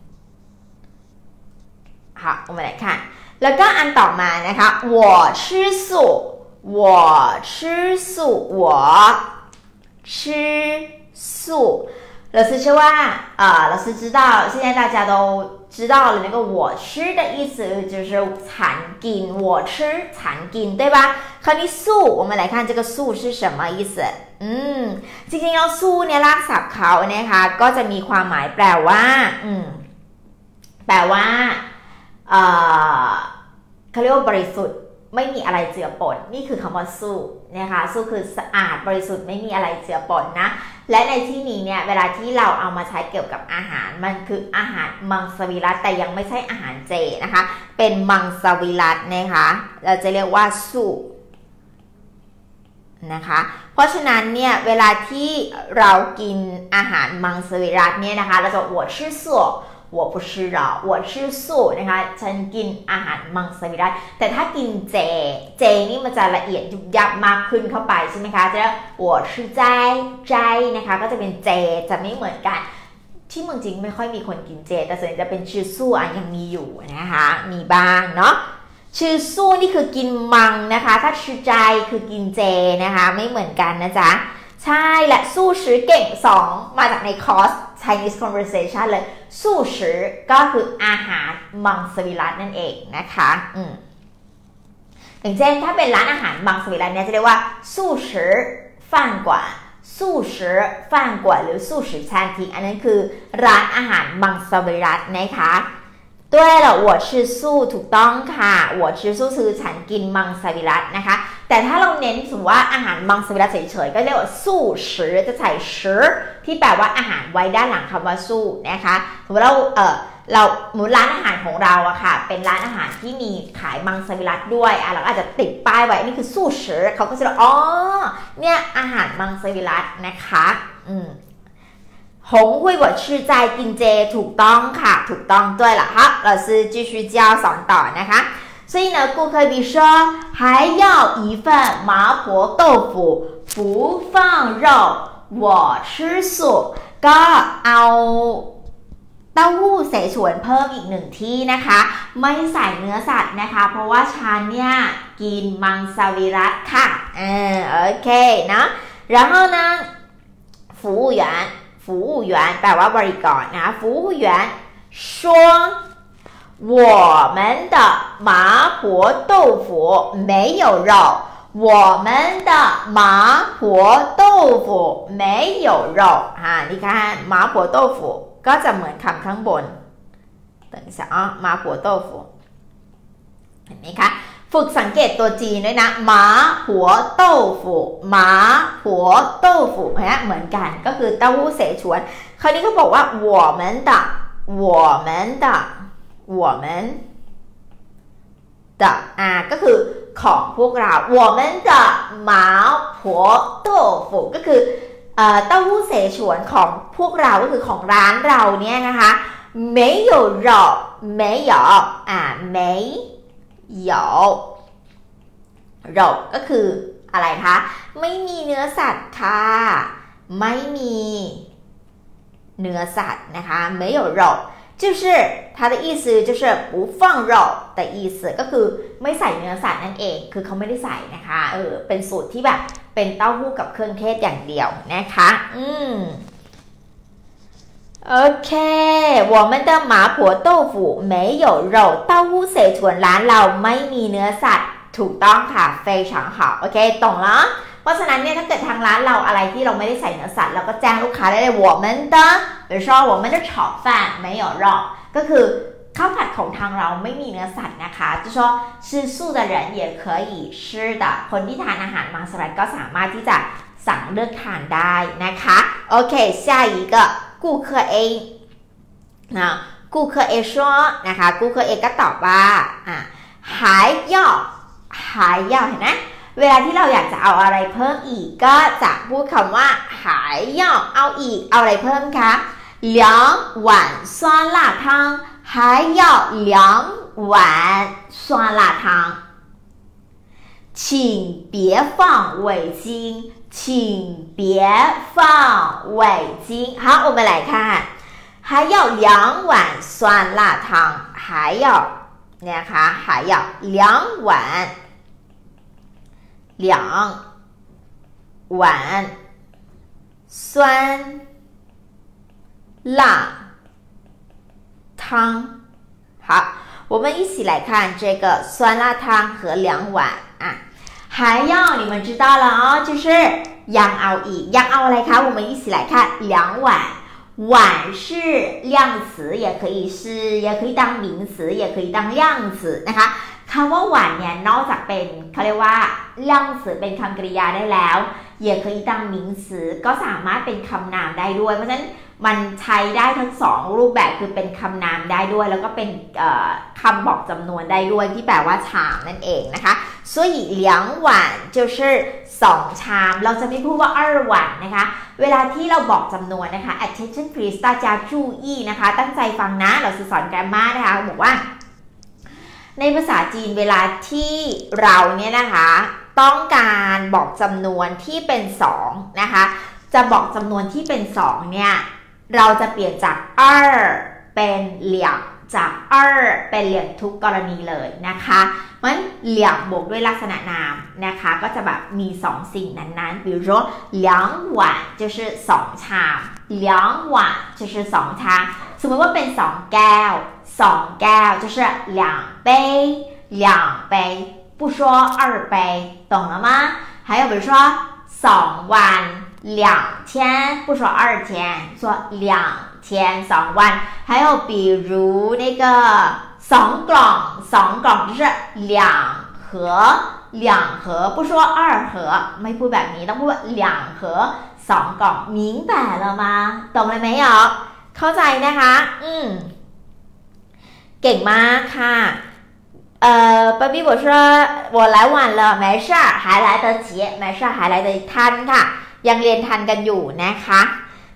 ค่ะเอามาเลยค่ะแล้วก็อันต่อมานะคะ我吃素我吃素我吃素老师说ว่า呃老师知道现在大家都知道了那个我吃的意思就是残กิน我吃残กิน对吧คราวนี้สู้我们来看这个สู้是什么意思อืมจริงๆแล้วสู้เนี่ยรากศัพท์เขานะคะก็จะมีความหมายแปลว่าอืมแปลว่าเอ่อเขาเรียกว่าบริสุทธิ์ไม่มีอะไรเจือปนนี่คือคำว่าสู้นะคะสู้คือสะอาดบริสุทธิ์ไม่มีอะไรเจือปนนะและในที่นี้เนี่ยเวลาที่เราเอามาใช้เกี่ยวกับอาหารมันคืออาหารมังสวิรัติแต่ยังไม่ใช่อาหารเจนะคะเป็นมังสวิรัตินะคะเราจะเรียกว่าสู้นะคะเพราะฉะนั้นเนี่ยเวลาที่เรากินอาหารมังสวิรัติเนี่ยนะคะเราจะ我吃素我不吃肉我吃素นะคะฉันกินอาหารมังสวิรัติแต่ถ้ากินเจเจนี่มันจะละเอียดยุบยับมากขึ้นเข้าไปใช่ไหมคะจะเรียก我吃斋斋นะคะก็จะเป็นเจจะไม่เหมือนกันที่เมืองจีนไม่ค่อยมีคนกินเจแต่ส่วนใหญ่จะเป็นชื่อสู้อ่ะยังมีอยู่นะคะมีบ้างเนาะชื่อสู้นี่คือกินมังนะคะถ้าชื่อใจคือกินเจนะคะไม่เหมือนกันนะจ๊ะใช่และสู้ชื่อเก่งสองมาจากในคอร์ส Chinese Conversation เลยสู้ชื่อก็คืออาหารมังสวิรัตินั่นเองนะคะอืมอย่างเช่นถ้าเป็นร้านอาหารมังสวิรัติเนี่ยจะเรียกว่าสู้ชื่อฟ่านกว่าสู้ชื่อฟ่านกว่าหรือสู้ชื่อชานทีอันนั้นคือร้านอาหารมังสวิรัตินะคะด้วยเหรอ我吃素ถูกต้องค่ะ我吃素คือฉันกินมังสวิรัตินะคะแต่ถ้าเราเน้นสมมติว่าอาหารมังสวิรัติเฉยๆก็เรียกว่าสู้ชื่อจะใส่ชื่อที่แปลว่าอาหารไว้ด้านหลังคำว่าสู้นะคะสมมติเราเออเราหมูร้านอาหารของเราอะค่ะเป็นร้านอาหารที่มีขายมังสวิรัติด้วยอ่ะเราอาจจะติดป้ายไว้นี่คือสู้ชื่อเขาก็จะบอกอ๋อเนี่ยอาหารมังสวิรัตินะคะอืม红会我吃在กินเจถูกต้องค่ะถูกต้องด้วยล่ะฮะ老师继续教สอนต่อนะคะ所以呢顾客比说还要一份麻婆豆腐不放肉我吃素ก็เอาเต้าหู้เสฉวนเพิ่มอีกหนึ่งที่นะคะไม่ใส่เนื้อสัตว์นะคะเพราะว่าฉันเนี่ยกินมังสวิรัติค่ะเออโอเคนะ然后呢服务员服务员แปลว่าบริกรนะ服务员说我们的麻婆豆腐没有肉我们的麻婆豆腐没有肉啊你看麻婆豆腐ก็จะเหมือนคำข้างบน等一下啊麻婆豆腐เห็นไหมคะฝึกสังเกตตัวจีนด้วยนะหมาหัวเต้าฝูหมาหัวเต้าฝูเนี่ยเหมือนกันก็คือเต้าหู้เสฉวนคราวนี้เขาบอกว่า我们的我们的我们的อ่าก็คือของพวกเรา我们的หมาหัวเต้าฝูก็คือเต้าหู้เสฉวนของพวกเราก็คือของร้านเราเนี่ยนะคะ没有肉没有อ่า没有肉ก็คืออะไรคะไม่มีเนื้อสัตว์ค่ะไม่มีเนื้อสัตว์นะคะ没有肉就是它的意思就是不放肉的意思ก็คือไม่ใส่เนื้อสัตว์นั่นเองคือเขาไม่ได้ใส่นะคะเออเป็นสูตรที่แบบเป็นเต้าหู้กับเครื่องเทศอย่างเดียวนะคะอืมโอเค我们的麻婆豆腐没有肉เต้าหู้เสฉวนร้านเราไม่มีเนื้อสัตว์ถูกต้องค่ะ非常好โอเคตรงแล้วเพราะฉะนั้นเนี่ยถ้าเกิดทางร้านเราอะไรที่เราไม่ได้ใส่เนื้อสัตว์เราก็แจ้งลูกค้าได้เลย我们的比如说我们的炒饭没有肉ก็คือข้าวผัดของทางเราไม่มีเนื้อสัตว์นะคะ就说吃素的人也可以吃的คนที่ทานอาหารมังสวิรัติก็สามารถที่จะสั่งเลือกทานได้นะคะโอเค下一个顾客 A นะ顾客 A 说นะคะ顾客 A ก็ตอบว่าอ่ะ还要还要เห็นไหมเวลาที่เราอยากจะเอาอะไรเพิ่มอีกก็จะพูดคำว่า还要เอาอีกเอาอะไรเพิ่มคะ两碗酸辣汤还要两碗酸辣汤请别放味精请别放味精好我们来看还要两碗酸辣汤还要นะคะ还要两碗两碗酸辣汤好我们一起来看这个酸辣汤和两碗啊还要你们知道了哦就是ยังเอาอีกยังเอาอะไรคะ我们一起来看两碗碗是量词也可以是也可以当名词也可以当量词นะคะคำว่าหวานเนี่ยนอกจากเป็นเขาเรียกว่า量词เป็นคำกริยาได้แล้ว也可以当名词ก็สามารถเป็นคำนามได้ด้วยเพราะฉะนั้นมันใช้ได้ทั้งสองรูปแบบคือเป็นคำนามได้ด้วยแล้วก็เป็นคำบอกจำนวนได้ด้วยที่แปลว่าชามนั่นเองนะคะ所以两碗就是สองชามเราจะไม่พูดว่า二碗นะคะเวลาที่เราบอกจำนวนนะคะ attention please 大家注意นะคะตั้งใจฟังนะเราสอน grammar นะคะบอกว่าในภาษาจีนเวลาที่เราเนี่ยนะคะต้องการบอกจำนวนที่เป็นสองนะคะจะบอกจำนวนที่เป็นสองเนี่ยเราจะเปลี่ยนจาก二เป็นเหลี่ยมจาก二เป็นเหลี่ยมทุกกรณีเลยนะคะเพราะฉะนั้นเหลี่ยมบวกด้วยลักษณะนามนะคะก็จะแบบมีสองสิ่งนั้นๆ比如说两碗就是สองชาม两碗就是สองชามสมมติว่าเป็นสองแก้วสองแก้ว就是两杯两杯不说二杯懂了吗还有比如说สองวัน两天不说二天说两天สองวัน还有比如那个สองกล่องสองกล่อง就是两盒两盒不说二盒ไม่พูดแบบนี้ต้องพูดว่า两盒สองกล่อง明白了吗懂了没有เข้าใจนะคะอืมเก่งมากค่ะ呃 baby 我说我来晚了没事还来得及没事还来得ทันค่ะยังเรียนทันกันอยู่นะคะถ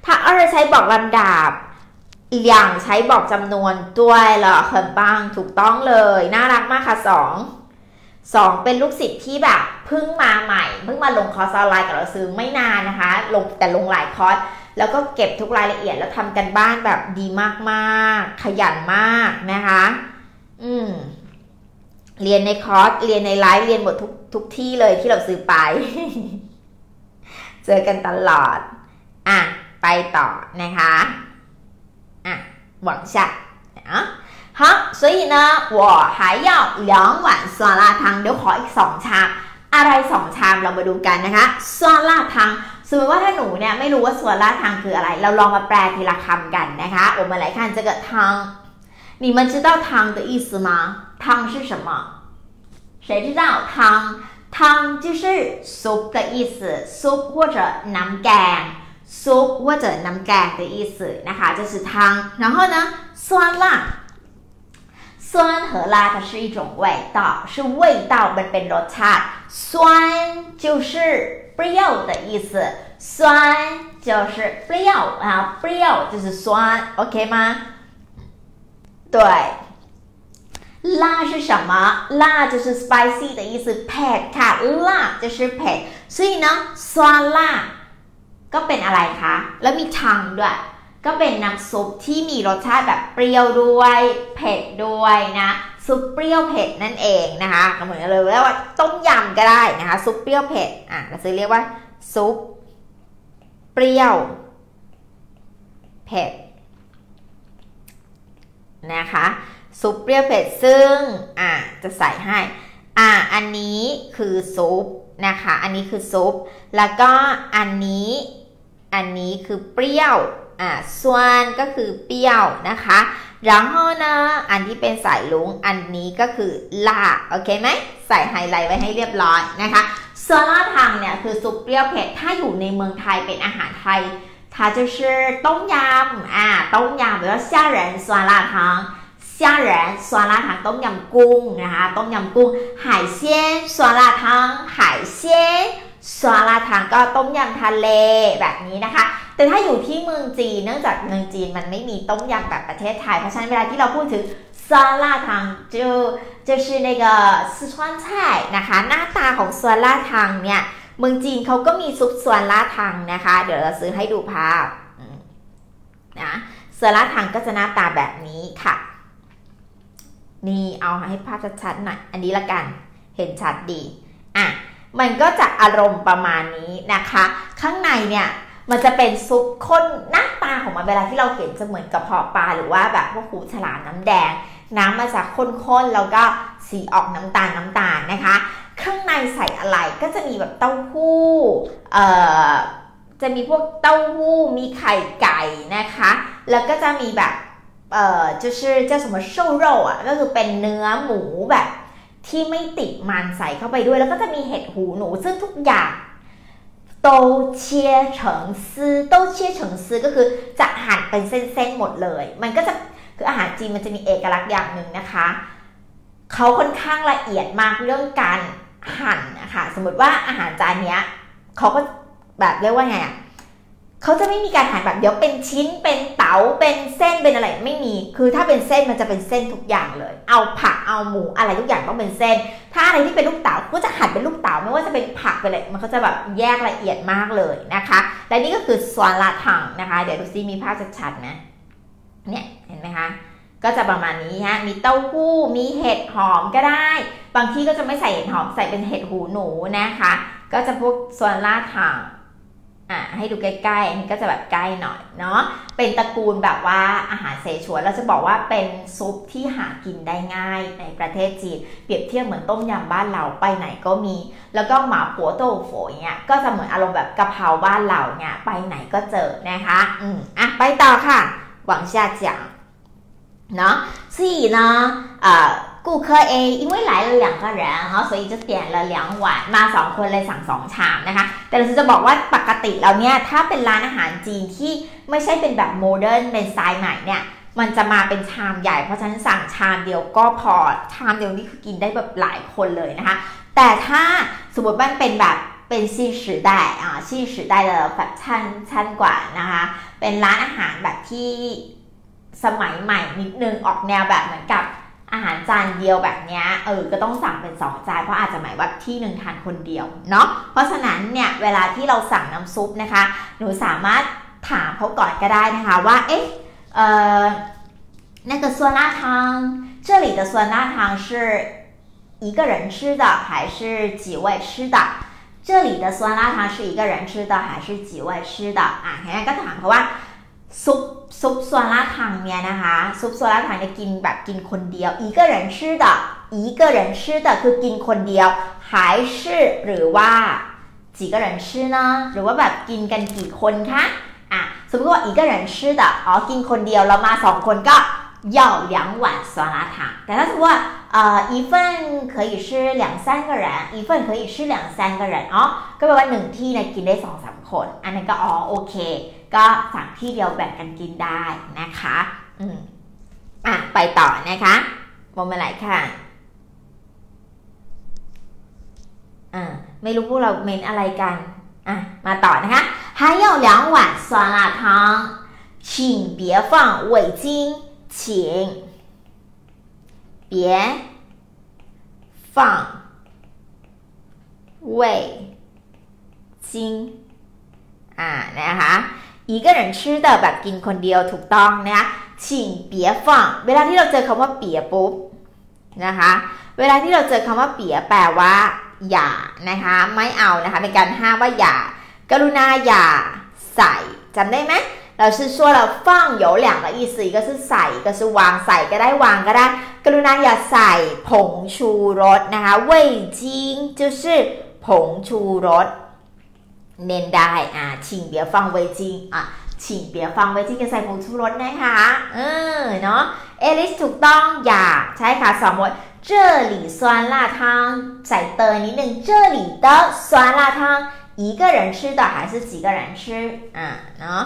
ถ้าอะไรใช้บอกลำดับอย่างใช้บอกจำนวนด้วยเหรอเขินปังถูกต้องเลยน่ารักมากค่ะสองสองเป็นลูกศิษย์ที่แบบเพิ่งมาใหม่เพิ่งมาลงคอร์สออนไลน์กับเราซื้อไม่นานนะคะลงแต่ลงหลายคอร์สแล้วก็เก็บทุกรายละเอียดแล้วทำกันบ้านแบบดีมากๆขยันมากนะคะอืมเรียนในคอร์สเรียนในไลฟ์เรียนหมดทุกทุกที่เลยที่เราซื้อไป เจอกันตลอดอ่ะไปต่อนะคะอ่ะ往下啊好所以呢我还要两碗酸辣汤เดี๋ยวขออีกสองชามอะไรสองชามเรามาดูกันนะคะ酸辣汤สมมติว่าถ้าหนูเนี่ยไม่รู้ว่า酸辣汤คืออะไรเราลองมาแปลทีละคำกันนะคะ我们来看这个汤你们知道汤的意思吗汤是什么谁知道汤汤就是ซุป的意思ซุป或者น้ำแกงซุป或者น้ำแกง的意思นะคะ这是汤然后呢酸辣酸和辣它是一种味道是味道มันเป็นรสชาติ酸就是เปรี้ยว的意思酸就是เปรี้ยว啊เปรี้ยว就是酸 OK 吗对辣是什么辣就是 spicy 的意思เผ็ดค่ะ辣就是เผ็ด所以呢酸辣ก็เป็นอะไรคะแล้วมีทังด้วยก็เป็นน้ำซุปที่มีรสชาติแบบเปรี้ยวด้วยเผ็ดด้วยนะซุปเปรี้ยวเผ็ดนั่นเองนะคะเหมือนเลยว่าต้มยำก็ได้นะคะซุปเปรี้ยวเผ็ดอ่ะเราจะเรียกว่าซุปเปรี้ยวเผ็ดนะคะซุปเปรี้ยวเผ็ดซึ่งอ่ะจะใส่ให้อ่ะอันนี้คือซุปนะคะอันนี้คือซุปแล้วก็อันนี้อันนี้คือเปรี้ยวอ่ะส่วนก็คือเปรี้ยวนะคะ然后呢อันที่เป็นสายลุงอันนี้ก็คือลาโอเคไหมใส่ไฮไลท์ไว้ให้เรียบร้อยนะคะ酸辣汤เนี่ยคือซุปเปรี้ยวเผ็ดถ้าอยู่ในเมืองไทยเป็นอาหารไทย它就是ต้มยำอ่ะต้มยำหรือว่า虾仁酸辣汤虾仁酸辣汤ต้มยำกุ้งนะคะต้มยำกุ้ง海鲜酸辣汤海鲜酸辣汤ก็ต้มยำทะเลแบบนี้นะคะแต่ถ้าอยู่ที่เมืองจีนเนื่องจากเมืองจีนมันไม่มีต้มยำแบบประเทศไทยเพราะฉะนั้นเวลาที่เราพูดถึง酸辣汤就就是那个四川菜นะคะหน้าตาของ酸辣汤เนี่ยเมืองจีนเขาก็มีซุป酸辣汤นะคะเดี๋ยวเราซื้อให้ดูภาพนะ酸辣汤ก็จะหน้าตาแบบนี้ค่ะนี่เอาให้ภาพชัดๆหน่อยอันนี้ละกันเห็นชัดดีอ่ะมันก็จะอารมณ์ประมาณนี้นะคะข้างในเนี่ยมันจะเป็นซุปข้นหน้าตาของมันเวลาที่เราเห็นจะเหมือนกระเพาะปลาหรือว่าแบบพวกหูฉลามน้ำแดงน้ำมาจากข้นๆแล้วก็สีออกน้ำตาลน้ำตาลนะคะข้างในใส่อะไรก็จะมีแบบเต้าหู้เอ่อจะมีพวกเต้าหู้มีไข่ไก่นะคะแล้วก็จะมีแบบเอ่อ就是叫什么瘦肉อ่ะก็คือเป็นเนื้อหมูแบบที่ไม่ติดมันใส่เข้าไปด้วยแล้วก็จะมีเห็ดหูหนูซึ่งทุกอย่างโตเชียเฉิงซื้อโตเชียเฉิงซื้อก็คือจะหั่นเป็นเส้นๆหมดเลยมันก็จะคืออาหารจีนมันจะมีเอกลักษณ์อย่างหนึ่งนะคะเขาค่อนข้างละเอียดมากเรื่องการหั่นนะคะสมมติว่าอาหารจานนี้เขาก็แบบเรียกว่าไงอ่ะเขาจะไม่มีการหั่นแบบเดี๋ยวเป็นชิ้นเป็นเต๋าเป็นเส้นเป็นอะไรไม่มีคือถ้าเป็นเส้นมันจะเป็นเส้นทุกอย่างเลยเอาผักเอาหมูอะไรทุกอย่างต้องเป็นเส้นถ้าอะไรที่เป็นลูกเต๋าก็จะหั่นเป็นลูกเต๋าไม่ว่าจะเป็นผักเป็นอะไรมันก็จะแบบแยกละเอียดมากเลยนะคะและนี่ก็คือ酸辣汤นะคะเดี๋ยวดูซิมีภาพชัดๆไหมเนี่ยเห็นไหมคะก็จะประมาณนี้ฮะมีเต้าหู้มีเห็ดหอมก็ได้บางที่ก็จะไม่ใส่เห็ดหอมใส่เป็นเห็ดหูหนูนะคะก็จะพวก酸辣汤อ่ะให้ดูใกล้ๆอันนี้ก็จะแบบใกล้หน่อยเนาะเป็นตระกูลแบบว่าอาหารเซชวนเราจะบอกว่าเป็นซุปที่หากินได้ง่ายในประเทศจีนเปรียบเทียบเหมือนต้มยำบ้านเราไปไหนก็มีแล้วก็หมาผัวโตโฝอย่างเงี้ยก็จะเหมือนอารมณ์แบบกะเพราบ้านเราเนี่ยไปไหนก็เจอนะคะอืมอ่ะไปต่อค่ะ往下讲เนาะ所以呢呃顾客 A 因为来了两个人哈所以就点了两碗มาสองคนเลยสั่งสองชามนะคะแต่เราจะบอกว่าปกติแล้วเนี่ยถ้าเป็นร้านอาหารจีนที่ไม่ใช่เป็นแบบโมเดิร์นเป็นสไตล์ใหม่เนี่ยมันจะมาเป็นชามใหญ่เพราะฉะนั้นสั่งชามเดียวก็พอชามเดียวนี่คือกินได้แบบหลายคนเลยนะคะแต่ถ้าสมมติมันเป็นแบบเป็น新时代อ่า新时代的แบบชั้นชั้นกว่านะคะเป็นร้านอาหารแบบที่สมัยใหม่นิดนึงออกแนวแบบเหมือนกับอาหารจานเดียวแบบนี้เออก็ต้องสั่งเป็นสองจานเพราะอาจจะหมายว่าที่หนึ่งทานคนเดียวเนาะเพราะฉะนั้นเนี่ยเวลาที่เราสั่งน้ำซุปนะคะหนูสามารถถามเขาก่อนก็ได้นะคะว่าเอ๊ะเอ่อ那个酸辣汤这里的酸辣汤是一个人吃的还是几位吃的这里的酸辣汤是一个人吃的还是几位吃的อ่ะงั้นก็ถามเขาว่าซุปซุป酸辣汤เนี่ยนะคะซุป酸辣汤เนี่ยกินแบบกินคนเดียว一个人吃的一个人吃的คือกินคนเดียว还是หรือว่า几个人吃呢หรือว่าแบบกินกันกี่คนคะอ่ะสมมติว่า一个人吃的อ๋อกินคนเดียวเรามาสองคนก็要两碗酸辣汤แต่ถ้าสมมติว่าเอ่อ一份可以吃两三个人一份可以吃两三个人อ๋อก็แปลว่าหนึ่งที่เนี่ยกินได้สองสามคนอันนั้นก็อ๋อโอเคก็สั่งที่เดียวแบ่งกันกินได้นะคะอืมอ่ะไปต่อนะคะหมดเวลาค่ะอ่าไม่รู้พวกเราเมนอะไรกันอ่ะมาต่อนะคะ还有两碗酸辣汤请别放味精请别放味精อ่านะคะ一个人吃的แบบกินคนเดียวถูกต้องนะคะ请别放เวลาที่เราเจอคำว่าเปียปุ๊บนะคะเวลาที่เราเจอคำว่าเปียแปลว่าอย่านะคะไม่เอานะคะเป็นการห้ามว่าอย่ากรุณาอย่าใส่จำได้ไหมเรา是说了放有两个意思一个是ใส่一个是วางใส่ก็ได้วางก็ได้กรุณาอย่าใส่ผงชูรสนะคะ味精就是ผงชูรสเน้นได้อ่า请别放味精อ่ะ请别放味精จะใส่ผงชูรสนะคะเออเนาะเอลิสถูกต้องอย่าใช่ค่ะสองหมด这里酸辣汤ใส่เตยนิดนึง这里的酸辣汤一个人吃的还是几个人吃อ่าเนาะ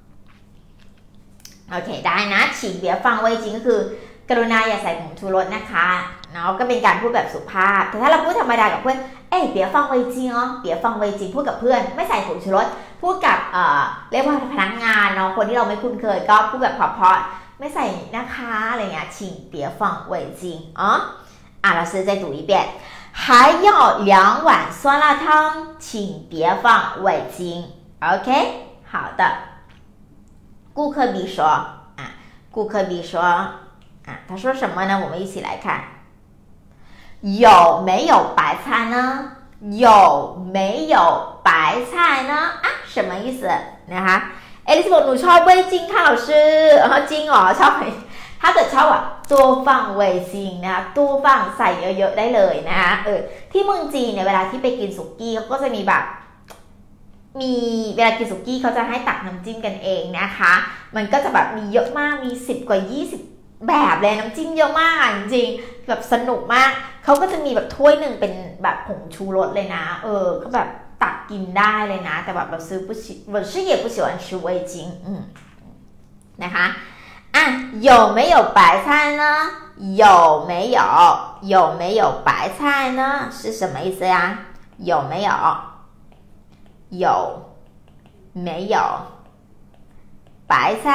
โอเคได้นะ请别放味精ก็คือกรุณาอย่าใส่ผงชูรสนะคะเนาะก็เป็นการพูดแบบสุภาพแต่ถ้าเราพูดธรรมดากับเพื่อนเอ้ยเปียฟังไวจริงอ๋อเปียฟังไวจริงพูดกับเพื่อนไม่ใส่ผงชูรสพูดกับเอ่อเรียกว่าพนักงานเนาะคนที่เราไม่คุ้นเคยก็พูดแบบเพราะๆไม่ใส่นะคะอะไรเงี้ย请别放味精อ๋ออ่ะเราซื้อใจ读一遍还有两碗酸辣汤请别放味精 OK 好的顾客 B 说啊顾客 B 说啊他说什么呢我们一起来看有没有白菜呢有没有白菜呢อ่ะ什么意思นะคะเอลิซบอกหนูชอบเว่ยจิงค่ะเราชื่ออ๋อจริงเหรอชอบถ้าเกิดชอบอ่ะตัวฟังเว่ยจิงนะคะตัวฟังใส่เยอะๆได้เลยนะคะเออที่เมืองจีนเนี่ยเวลาที่ไปกินสุกี้เขาก็จะมีแบบมีเวลากินสุกี้เขาจะให้ตักน้ำจิ้มกันเองนะคะมันก็จะแบบมีเยอะมากมีสิบกว่ายี่สิบแบบเลยน้ำจิ้มเยอะมากจริงๆแบบสนุกมากเขาก็จะมีแบบถ้วยหนึ่งเป็นแบบผงชูรสเลยนะเออก็แบบตักกินได้เลยนะแต่แบบเราซื้อ不喜我是也不喜欢吃味精嗯นะคะอ่ะ有没有白菜呢有没有有没有白菜呢是什么意思呀有没有有没有白菜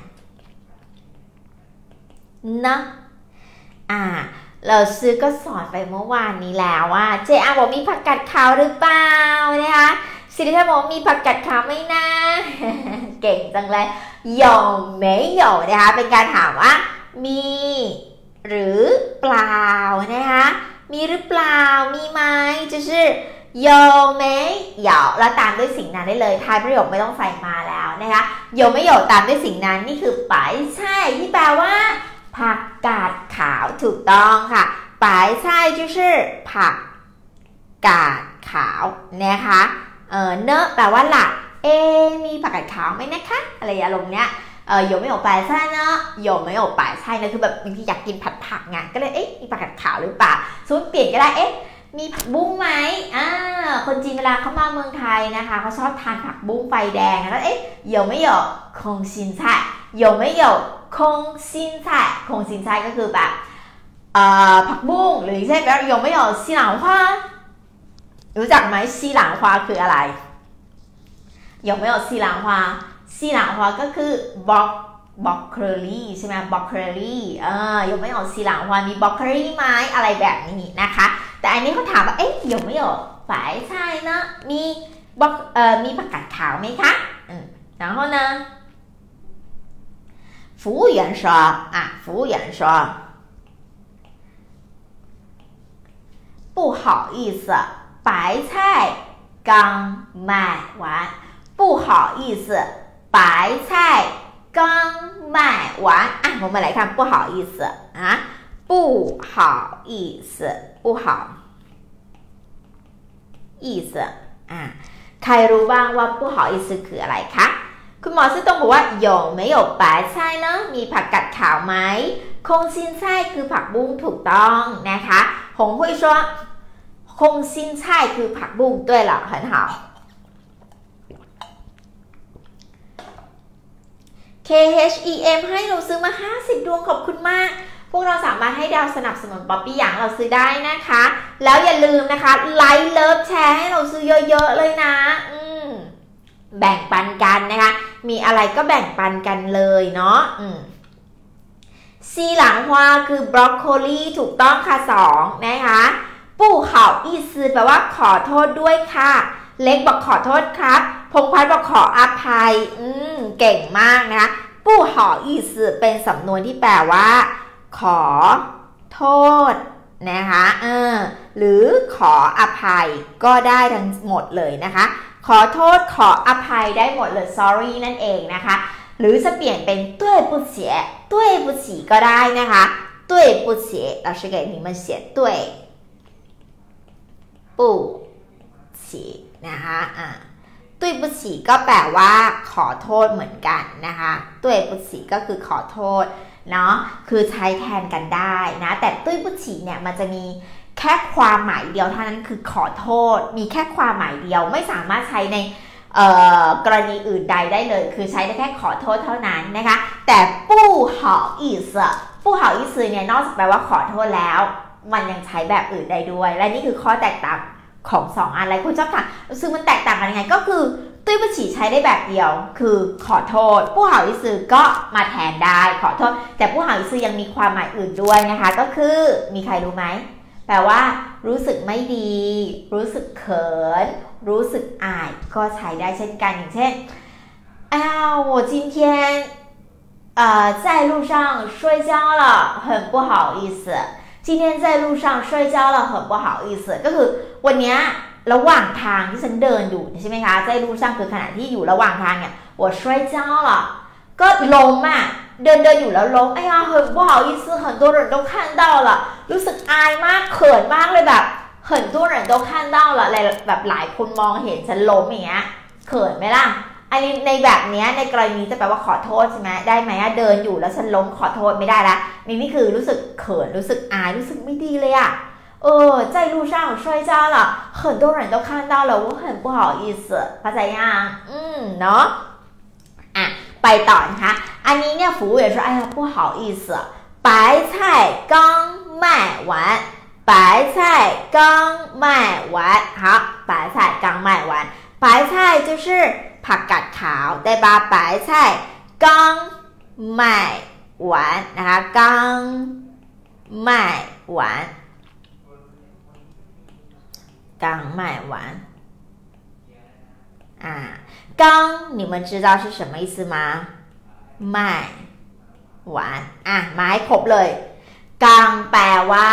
นะอ่าเราซื้อก็สอนไปเมื่อวานนี้แล้วว่าเจ๊อาบอกมีผักกาดขาวหรือเปล่านะคะสิริธรบอกมีผักกาดขาวไหมนะ เก่งจังเลย有没有นะคะเป็นการถามว่ามีหรือเปล่านะคะมีหรือเปล่ามีไหม就是有没有แล้วตามด้วยสิ่งนั้นได้เลยท้ายประโยคไม่ต้องใส่มาแล้วนะคะ有没有ตามด้วยสิ่งนั้นนี่คือ白菜ที่แปลว่าผักกาดขาวถูกต้องค่ะ白菜就是ผักกาดขาวนะคะเออเนอะแปลว่าหลักเอมีผักกาดขาวไหมนะคะอะไรอารมณ์เนี้ยเออ有没有白菜呢有没有白菜นะคือแบบบางทีอยากกินผัดผักไงก็เลยเอ๊ะมีผักกาดขาวหรือเปล่าสมมติเปลี่ยนก็ได้เอ๊ะมีผักบุ้งไหมอ่าคนจีนเวลาเขามาเมืองไทยนะคะเขาชอบทานผักบุ้งไฟแดงแล้วเอ๊ะ有没有空心菜有没有空心菜空心菜ก็คือแบบเอ่อผักบุ้งหรือใช่แบบ有没有西兰花รู้จักไหมซีหลังฮวาคืออะไร有没有西兰花西兰花ก็คือบล็อกบล็อกเคอรี่ใช่ไหมบล็อกเคอรี่เออ有没有西兰花มีบล็อกเคอรี่ไหมอะไรแบบนี้นะคะแต่อันนี้เขาถามว่าเอ๊ะ有没有白菜呢มีบล็อกเอ่อมีผักกาดขาวไหมคะอืม然后呢服务员说啊服务员说不好意思白菜刚卖完不好意思白菜刚卖完啊我们来看不好意思啊不好意思不好意思อ่ะใครรู้บ้างว่า不好意思คืออะไรคะคุณหมอซื่อตรงบอกว่า有没有白菜呢มีผักกาดขาวไหมคงซินไส้คือผักบุ้งถูกต้องนะคะหงหุย说คงซินไส้คือผักบุ้ง对了很好 เค เอช อี เอ็ม ให้หนูซื้อมาห้าสิบดวงขอบคุณมากพวกเราสามารถให้ดาวสนับสนุนป๊อปปี้อย่างเราซื้อได้นะคะแล้วอย่าลืมนะคะไลค์เลิฟแชร์ให้เราซื้อเยอะๆเลยนะอืมแบ่งปันกันนะคะมีอะไรก็แบ่งปันกันเลยเนาะอืมซีหลังฮวาคือบรอกโคลีถูกต้องค่ะสองนะคะปู่เห่าอีซือแปลว่าขอโทษด้วยค่ะเล็กบอกขอโทษครับพงษ์พัฒน์บอกขออภัยอืมเก่งมากนะคะปู่เห่าอีซือเป็นสำนวนที่แปลว่าขอโทษนะคะเออหรือขออภัยก็ได้ทั้งหมดเลยนะคะขอโทษขออภัยได้หมดเลย sorry นั่นเองนะคะหรือจะเปลี่ยนเป็น对不起对不起ก็ได้นะคะ对不起老师给你们写对不起นะคะอ่า对不起ก็แปลว่าขอโทษเหมือนกันนะคะ对不起ก็คือขอโทษเนาะคือใช้แทนกันได้นะแต่对不起เนี่ยมันจะมีแค่ความหมายเดียวเท่านั้นคือขอโทษมีแค่ความหมายเดียวไม่สามารถใช้ในกรณีอื่นใดได้เลยคือใช้ได้แค่ขอโทษเท่านั้นนะคะแต่ปู้เห่าอีสปู้เห่าอีสเนี่ยนอกจากแปลว่าขอโทษแล้วมันยังใช้แบบอื่นได้ด้วยและนี่คือข้อแตกต่างของสองอันอะไรคุณเจ้าค่ะซึ่งมันแตกต่างกันยังไงก็คือตุ้ยบุฉีใช้ได้แบบเดียวคือขอโทษผู้เห่าอิซือก็มาแทนได้ขอโทษแต่ผู้เห่าอิซือยังมีความหมายอื่นด้วยนะคะก็คือมีใครรู้ไหมแปลว่ารู้สึกไม่ดีรู้สึกเขินรู้สึกอายก็ใช้ได้เช่นกันอย่างเช่นอ้าว我今天呃在路上摔跤了很不好意思今天在路上摔跤了很不好意思ก็คือวันนี้ระหว่างทางที่ฉันเดินอยู่ใช่ไหมคะ在路上คือขณะที่อยู่ระหว่างทางเนี่ย我摔跤了ก็ล้มอ่ะเดินเดินอยู่แล้วล้ม哎呀很不好意思很多人都看到了รู้สึกอายมากเขินมากเลยแบบ很多人都看到了อะไรแบบหลายคนมองเห็นฉันล้มอย่างเงี้ยเขินไหมล่ะอันนี้ในแบบนี้ในกรณีจะแปลว่าขอโทษใช่ไหมได้ไหมเดินอยู่แล้วฉันล้มขอโทษไม่ได้ละนี่นี่คือรู้สึกเขินรู้สึกอายรู้สึกไม่ดีเลยอ่ะเออ在路上摔跤了很多人都看到了我很不好意思เข้าใจยังอืมเนาะอ่ะไปต่อนะคะอันนี้เนี่ย服务员说哎呀不好意思白菜刚卖完白菜刚卖完好白菜刚卖完白菜就是ผักกาดขาวได้ปะ白菜刚卖完นะคะ刚卖完刚卖完啊刚你们知道是什么意思吗卖完อ่ะมาให้ครบเลยกังแปลว่า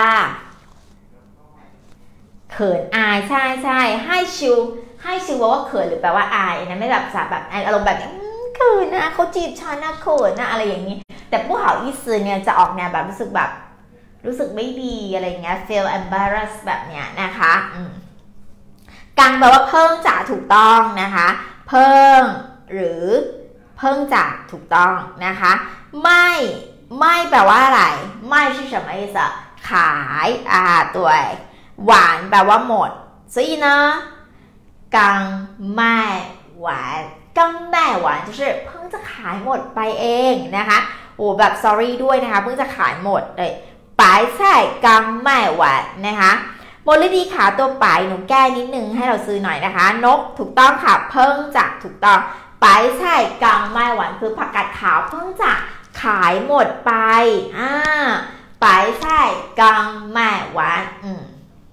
เขินอายใช่ใช่ให้ชิวให้ชิวว่าเขินหรือแปลว่าอายนะไม่แบบสาแบบอารมณ์แบบเขินนะเขาจีบฉันนะเขินนะอะไรอย่างนี้แต่ผู้เห่าอีซือเนี่ยจะออกแนวแบบรู้สึกแบบรู้สึกไม่ดีอะไรเงี้ย feel embarrassed แบบเนี้ยนะคะกังแปลว่าเพิ่งจากถูกต้องนะคะเพิ่งหรือเพิ่งจากถูกต้องนะคะไม่ไม่แปลว่าอะไรไม่是什么意思ขายอ่าตัวหวานแปลว่าหมด所以呢刚卖完刚卖完就是เพิ่งจะขายหมดไปเองนะคะโอ้แบบ sorry ด้วยนะคะเพิ่งจะขายหมดเลย白菜刚卖完นะคะหมมลฤดีขาตัวปลายหนูแก้นิดนึงให้เราซื้อหน่อยนะคะนกถูกต้องค่ะเพิ่งจะถูกต้องปลายใช่กังไม่หวานคือผักกาดขาวเพิ่งจะขายหมดไปอ่าปลายใช่กังไม่หวานอืม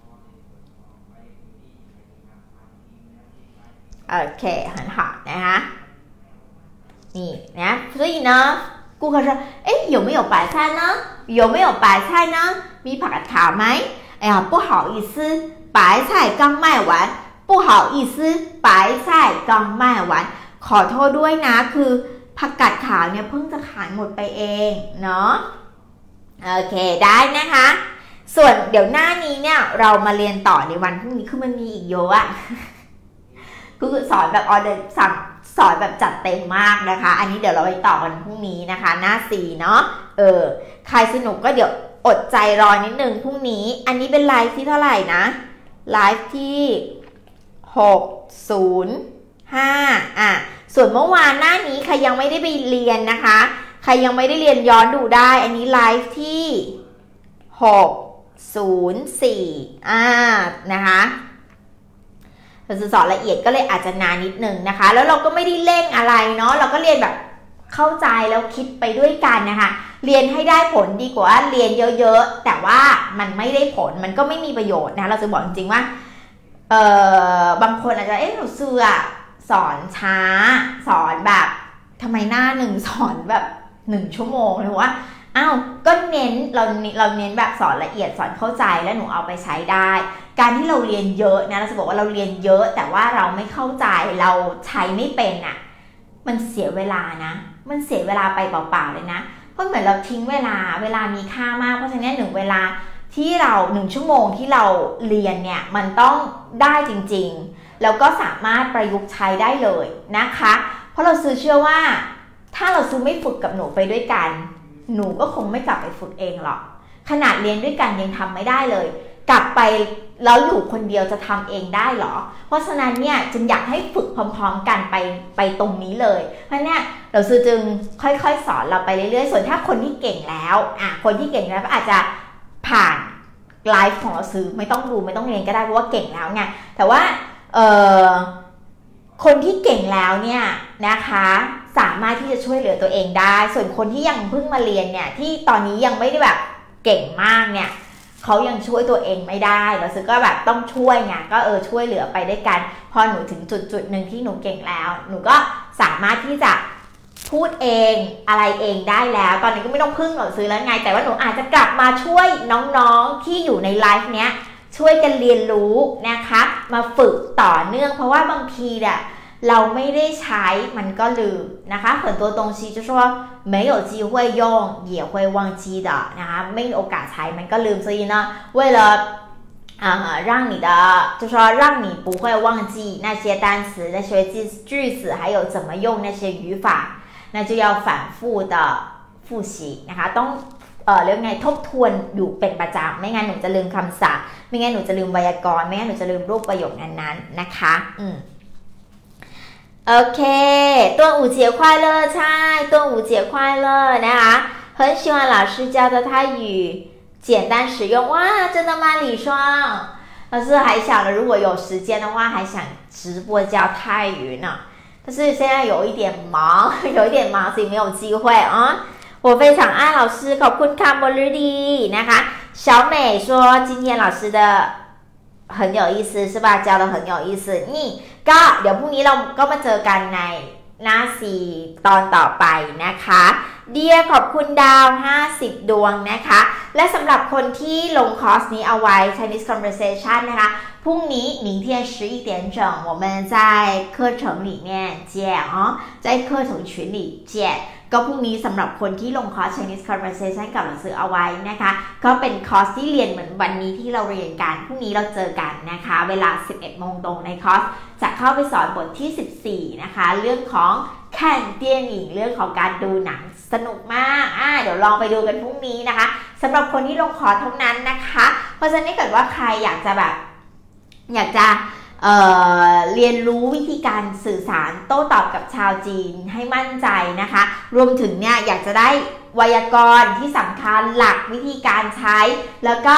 โอเค很好นะคะนี่นะ所以呢顾客说哎有没有白菜呢有没有白菜呢มีผักกาดขาวไหม哎呀不好意思白菜刚卖完不好意思白菜刚卖完ขอโทษด้วยนะคือผักกาดขาวเนี่ยเพิ่งจะขายหมดไปเองเนาะโอเคได้นะคะส่วนเดี๋ยวหน้านี้เนี่ยเรามาเรียนต่อในวันพรุ่งนี้คือมันมีอีกเยอะอะคือสอนแบบออเดอร์สั่งสอนแบบจัดเต็มมากนะคะอันนี้เดี๋ยวเราไปต่อกันพรุ่งนี้นะคะหน้าสี่เนาะเออใครสนุกก็เดี๋ยวอดใจรอนิดนึงพรุ่งนี้อันนี้เป็นไลฟ์ที่เท่าไหร่นะไลฟ์ที่หกศูนย์ห้าอ่ะส่วนเมื่อวานหน้านี้ใครยังไม่ได้ไปเรียนนะคะใครยังไม่ได้เรียนย้อนดูได้อันนี้ไลฟ์ที่หกศูนย์สี่อ่านะคะเราจะสอนละเอียดก็เลยอาจจะนานนิดนึงนะคะแล้วเราก็ไม่ได้เร่งอะไรเนาะเราก็เรียนแบบเข้าใจแล้วคิดไปด้วยกันนะคะเรียนให้ได้ผลดีกว่าเรียนเยอะๆแต่ว่ามันไม่ได้ผลมันก็ไม่มีประโยชน์นะเราจะบอกจริงๆว่าเออบางคนอาจจะเอ๊ะเราเสื่อสอนช้าสอนแบบทำไมหน้าหนึ่งสอนแบบหนึ่งชั่วโมงหรือว่าอ้าวก็เน้นเราเราเน้นแบบสอนละเอียดสอนเข้าใจแล้วหนูเอาไปใช้ได้การที่เราเรียนเยอะนะเราจะบอกว่าเราเรียนเยอะแต่ว่าเราไม่เข้าใจเราใช้ไม่เป็นอ่ะมันเสียเวลานะมันเสียเวลาไปเปล่าๆเลยนะเพราะเหมือนเราทิ้งเวลาเวลามีค่ามากเพราะฉะนั้นหนึ่งเวลาที่เราหนึ่งชั่วโมงที่เราเรียนเนี่ยมันต้องได้จริงๆแล้วก็สามารถประยุกต์ใช้ได้เลยนะคะเพราะเราซื้อเชื่อว่าถ้าเราซื้อไม่ฝึกกับหนูไปด้วยกันหนูก็คงไม่กลับไปฝึกเองหรอกขนาดเรียนด้วยกันยังทำไม่ได้เลยกลับไปแล้วอยู่คนเดียวจะทำเองได้หรอเพราะฉะนั้นเนี่ยจึงอยากให้ฝึกพร้อมๆกันไปไปตรงนี้เลยเพราะเนี่ยเราซื้อจึงค่อยๆสอนเราไปเรื่อยๆส่วนถ้าคนที่เก่งแล้วอ่ะคนที่เก่งแล้วก็อาจจะผ่านไลฟ์ของเราซื้อไม่ต้องดูไม่ต้องเรียนก็ได้เพราะว่าเก่งแล้วไงแต่ว่าเอ่อคนที่เก่งแล้วเนี่ยนะคะสามารถที่จะช่วยเหลือตัวเองได้ส่วนคนที่ยังเพิ่งมาเรียนเนี่ยที่ตอนนี้ยังไม่ได้แบบเก่งมากเนี่ยเขายังช่วยตัวเองไม่ได้เราซื้อก็แบบต้องช่วยไงก็เออช่วยเหลือไปด้วยกันพอหนูถึงจุดจุดหนึ่งที่หนูเก่งแล้วหนูก็สามารถที่จะพูดเองอะไรเองได้แล้วตอนนี้ก็ไม่ต้องพึ่งหนูซื้อแล้วไงแต่ว่าหนูอาจจะกลับมาช่วยน้องๆที่อยู่ในไลฟ์เนี้ยช่วยกันเรียนรู้นะคะมาฝึกต่อเนื่องเพราะว่าบางทีเนี่ยเราไม่ได้ใช้มันก็ลืมนะคะ很多东西就说没有机会用也会忘记的นะคะไม่มีโอกาสใช้มันก็ลืม所以呢为了呃让你的就说让你不会忘记那些单词那些句子还有怎么用那些语法那就要反复的复习นะคะต้องเออเรื่องไงทบทวนอยู่เป็นประจำไม่งั้นหนูจะลืมคำศัพท์ไม่งั้นหนูจะลืมไวยากรณ์ไม่งั้นหนูจะลืมรูปประโยคนั้นๆนะคะอืมโอเค端午节快乐ใช่端午节快乐นะคะ很喜欢老师教的泰语简单实用哇真的吗李双老师还想了如果有时间的话还想直播教泰语呢但是现在有一点忙有一点忙所以没有机会啊我非常爱老师ขอบคุณค่ะบริดีนะคะ小美说今天老师的很有意思是吧教的很有意思นี่ก็เดี๋ยวพรุ่งนี้เราก็มาเจอกันในหน้าสี่ตอนต่อไปนะคะเดียขอบคุณดาวห้าสิบดวงนะคะและสำหรับคนที่ลงคอร์สนี้เอาไว้ Chinese Conversation นะคะพรุ่งนี้明天十一点整我们在课程里面见哦在课程群里见ก็พรุ่งนี้สำหรับคนที่ลงคอร์ส Chinese Conversation กับหนังสือเอาไว้นะคะก็เป็นคอร์สที่เรียนเหมือนวันนี้ที่เราเรียนกันพรุ่งนี้เราเจอกันนะคะเวลา สิบเอ็ดโมงตรงในคอร์สจะเข้าไปสอนบทที่สิบสี่นะคะเรื่องของแข่งเตี้ยนหญิงเรื่องของการดูหนังสนุกมากอ่าเดี๋ยวลองไปดูกันพรุ่งนี้นะคะสำหรับคนที่ลงคอร์สเท่านั้นนะคะเพราะฉะนั้นถ้าเกิดว่าใครอยากจะแบบอยากจะเอ่อเรียนรู้วิธีการสื่อสารโต้ตอบกับชาวจีนให้มั่นใจนะคะรวมถึงเนี่ยอยากจะได้ไวยากรณ์ที่สำคัญหลักวิธีการใช้แล้วก็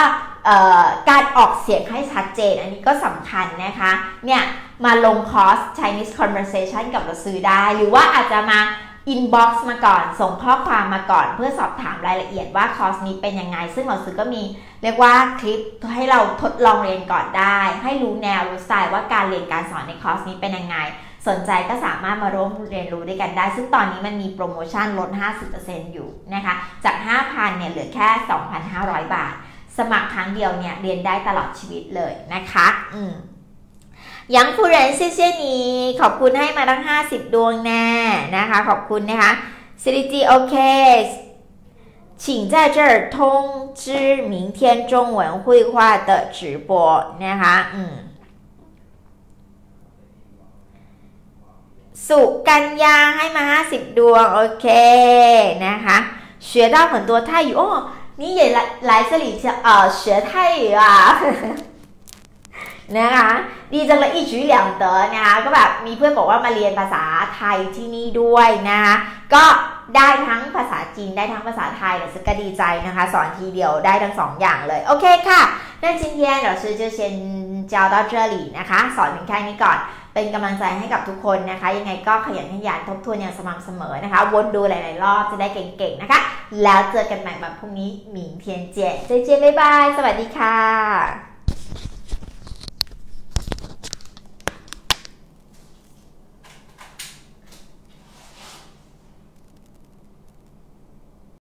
การออกเสียงให้ชัดเจนอันนี้ก็สำคัญนะคะเนี่ยมาลงคอร์ส Chinese Conversation กับเราซื้อได้หรือว่าอาจจะมา inbox มาก่อนส่งข้อความมาก่อนเพื่อสอบถามรายละเอียดว่าคอร์สนี้เป็นยังไงซึ่งเราซื้อก็มีเรียกว่าคลิปให้เราทดลองเรียนก่อนได้ให้รู้แนวรู้สไตล์ว่าการเรียนการสอนในคอร์สนี้เป็นยังไงสนใจก็สามารถมาร่วมเรียนรู้ด้วยกันได้ซึ่งตอนนี้มันมีโปรโมชั่นลด ห้าสิบเปอร์เซ็นต์ อยู่นะคะจาก ห้าพัน เนี่ยเหลือแค่ สองพันห้าร้อย บาทสมัครครั้งเดียวเนี่ยเรียนได้ตลอดชีวิตเลยนะคะอืมยังผู้เรียนเซี่ยๆนี้ขอบคุณให้มาทั้งห้าสิบดวงแน่นะคะขอบคุณนะคะสิริจีโอเค请在这儿通知明天中文绘画的直播นะคะอืมสุกัญญาให้มาห้าสิบดวงโอเคนะคะ学到很多泰语哦你也来来这里呃学泰语啊นะคะดีจังเลยอีจุ๋ยเหลียงเต๋อนะคะก็แบบมีเพื่อนบอกว่ามาเรียนภาษาไทยที่นี่ด้วยนะคะก็ได้ทั้งภาษาจีนได้ทั้งภาษาไทยแต่ซึ่งก็ดีใจนะคะสอนทีเดียวได้ทั้งสองอย่างเลยโอเคค่ะนั่น今天老师就先教到这里นะคะสอนเพียงแค่นี้ก่อนเป็นกำลังใจให้กับทุกคนนะคะยังไงก็ขยันขยันทบทวนอย่างสม่ำเสมอนะคะวนดูหลายๆรอบจะได้เก่งๆนะคะแล้วเจอกันใหม่วันพรุ่งนี้หมิงเทียนเจียนเจเจบ๊ายบายสวัสดีค่ะ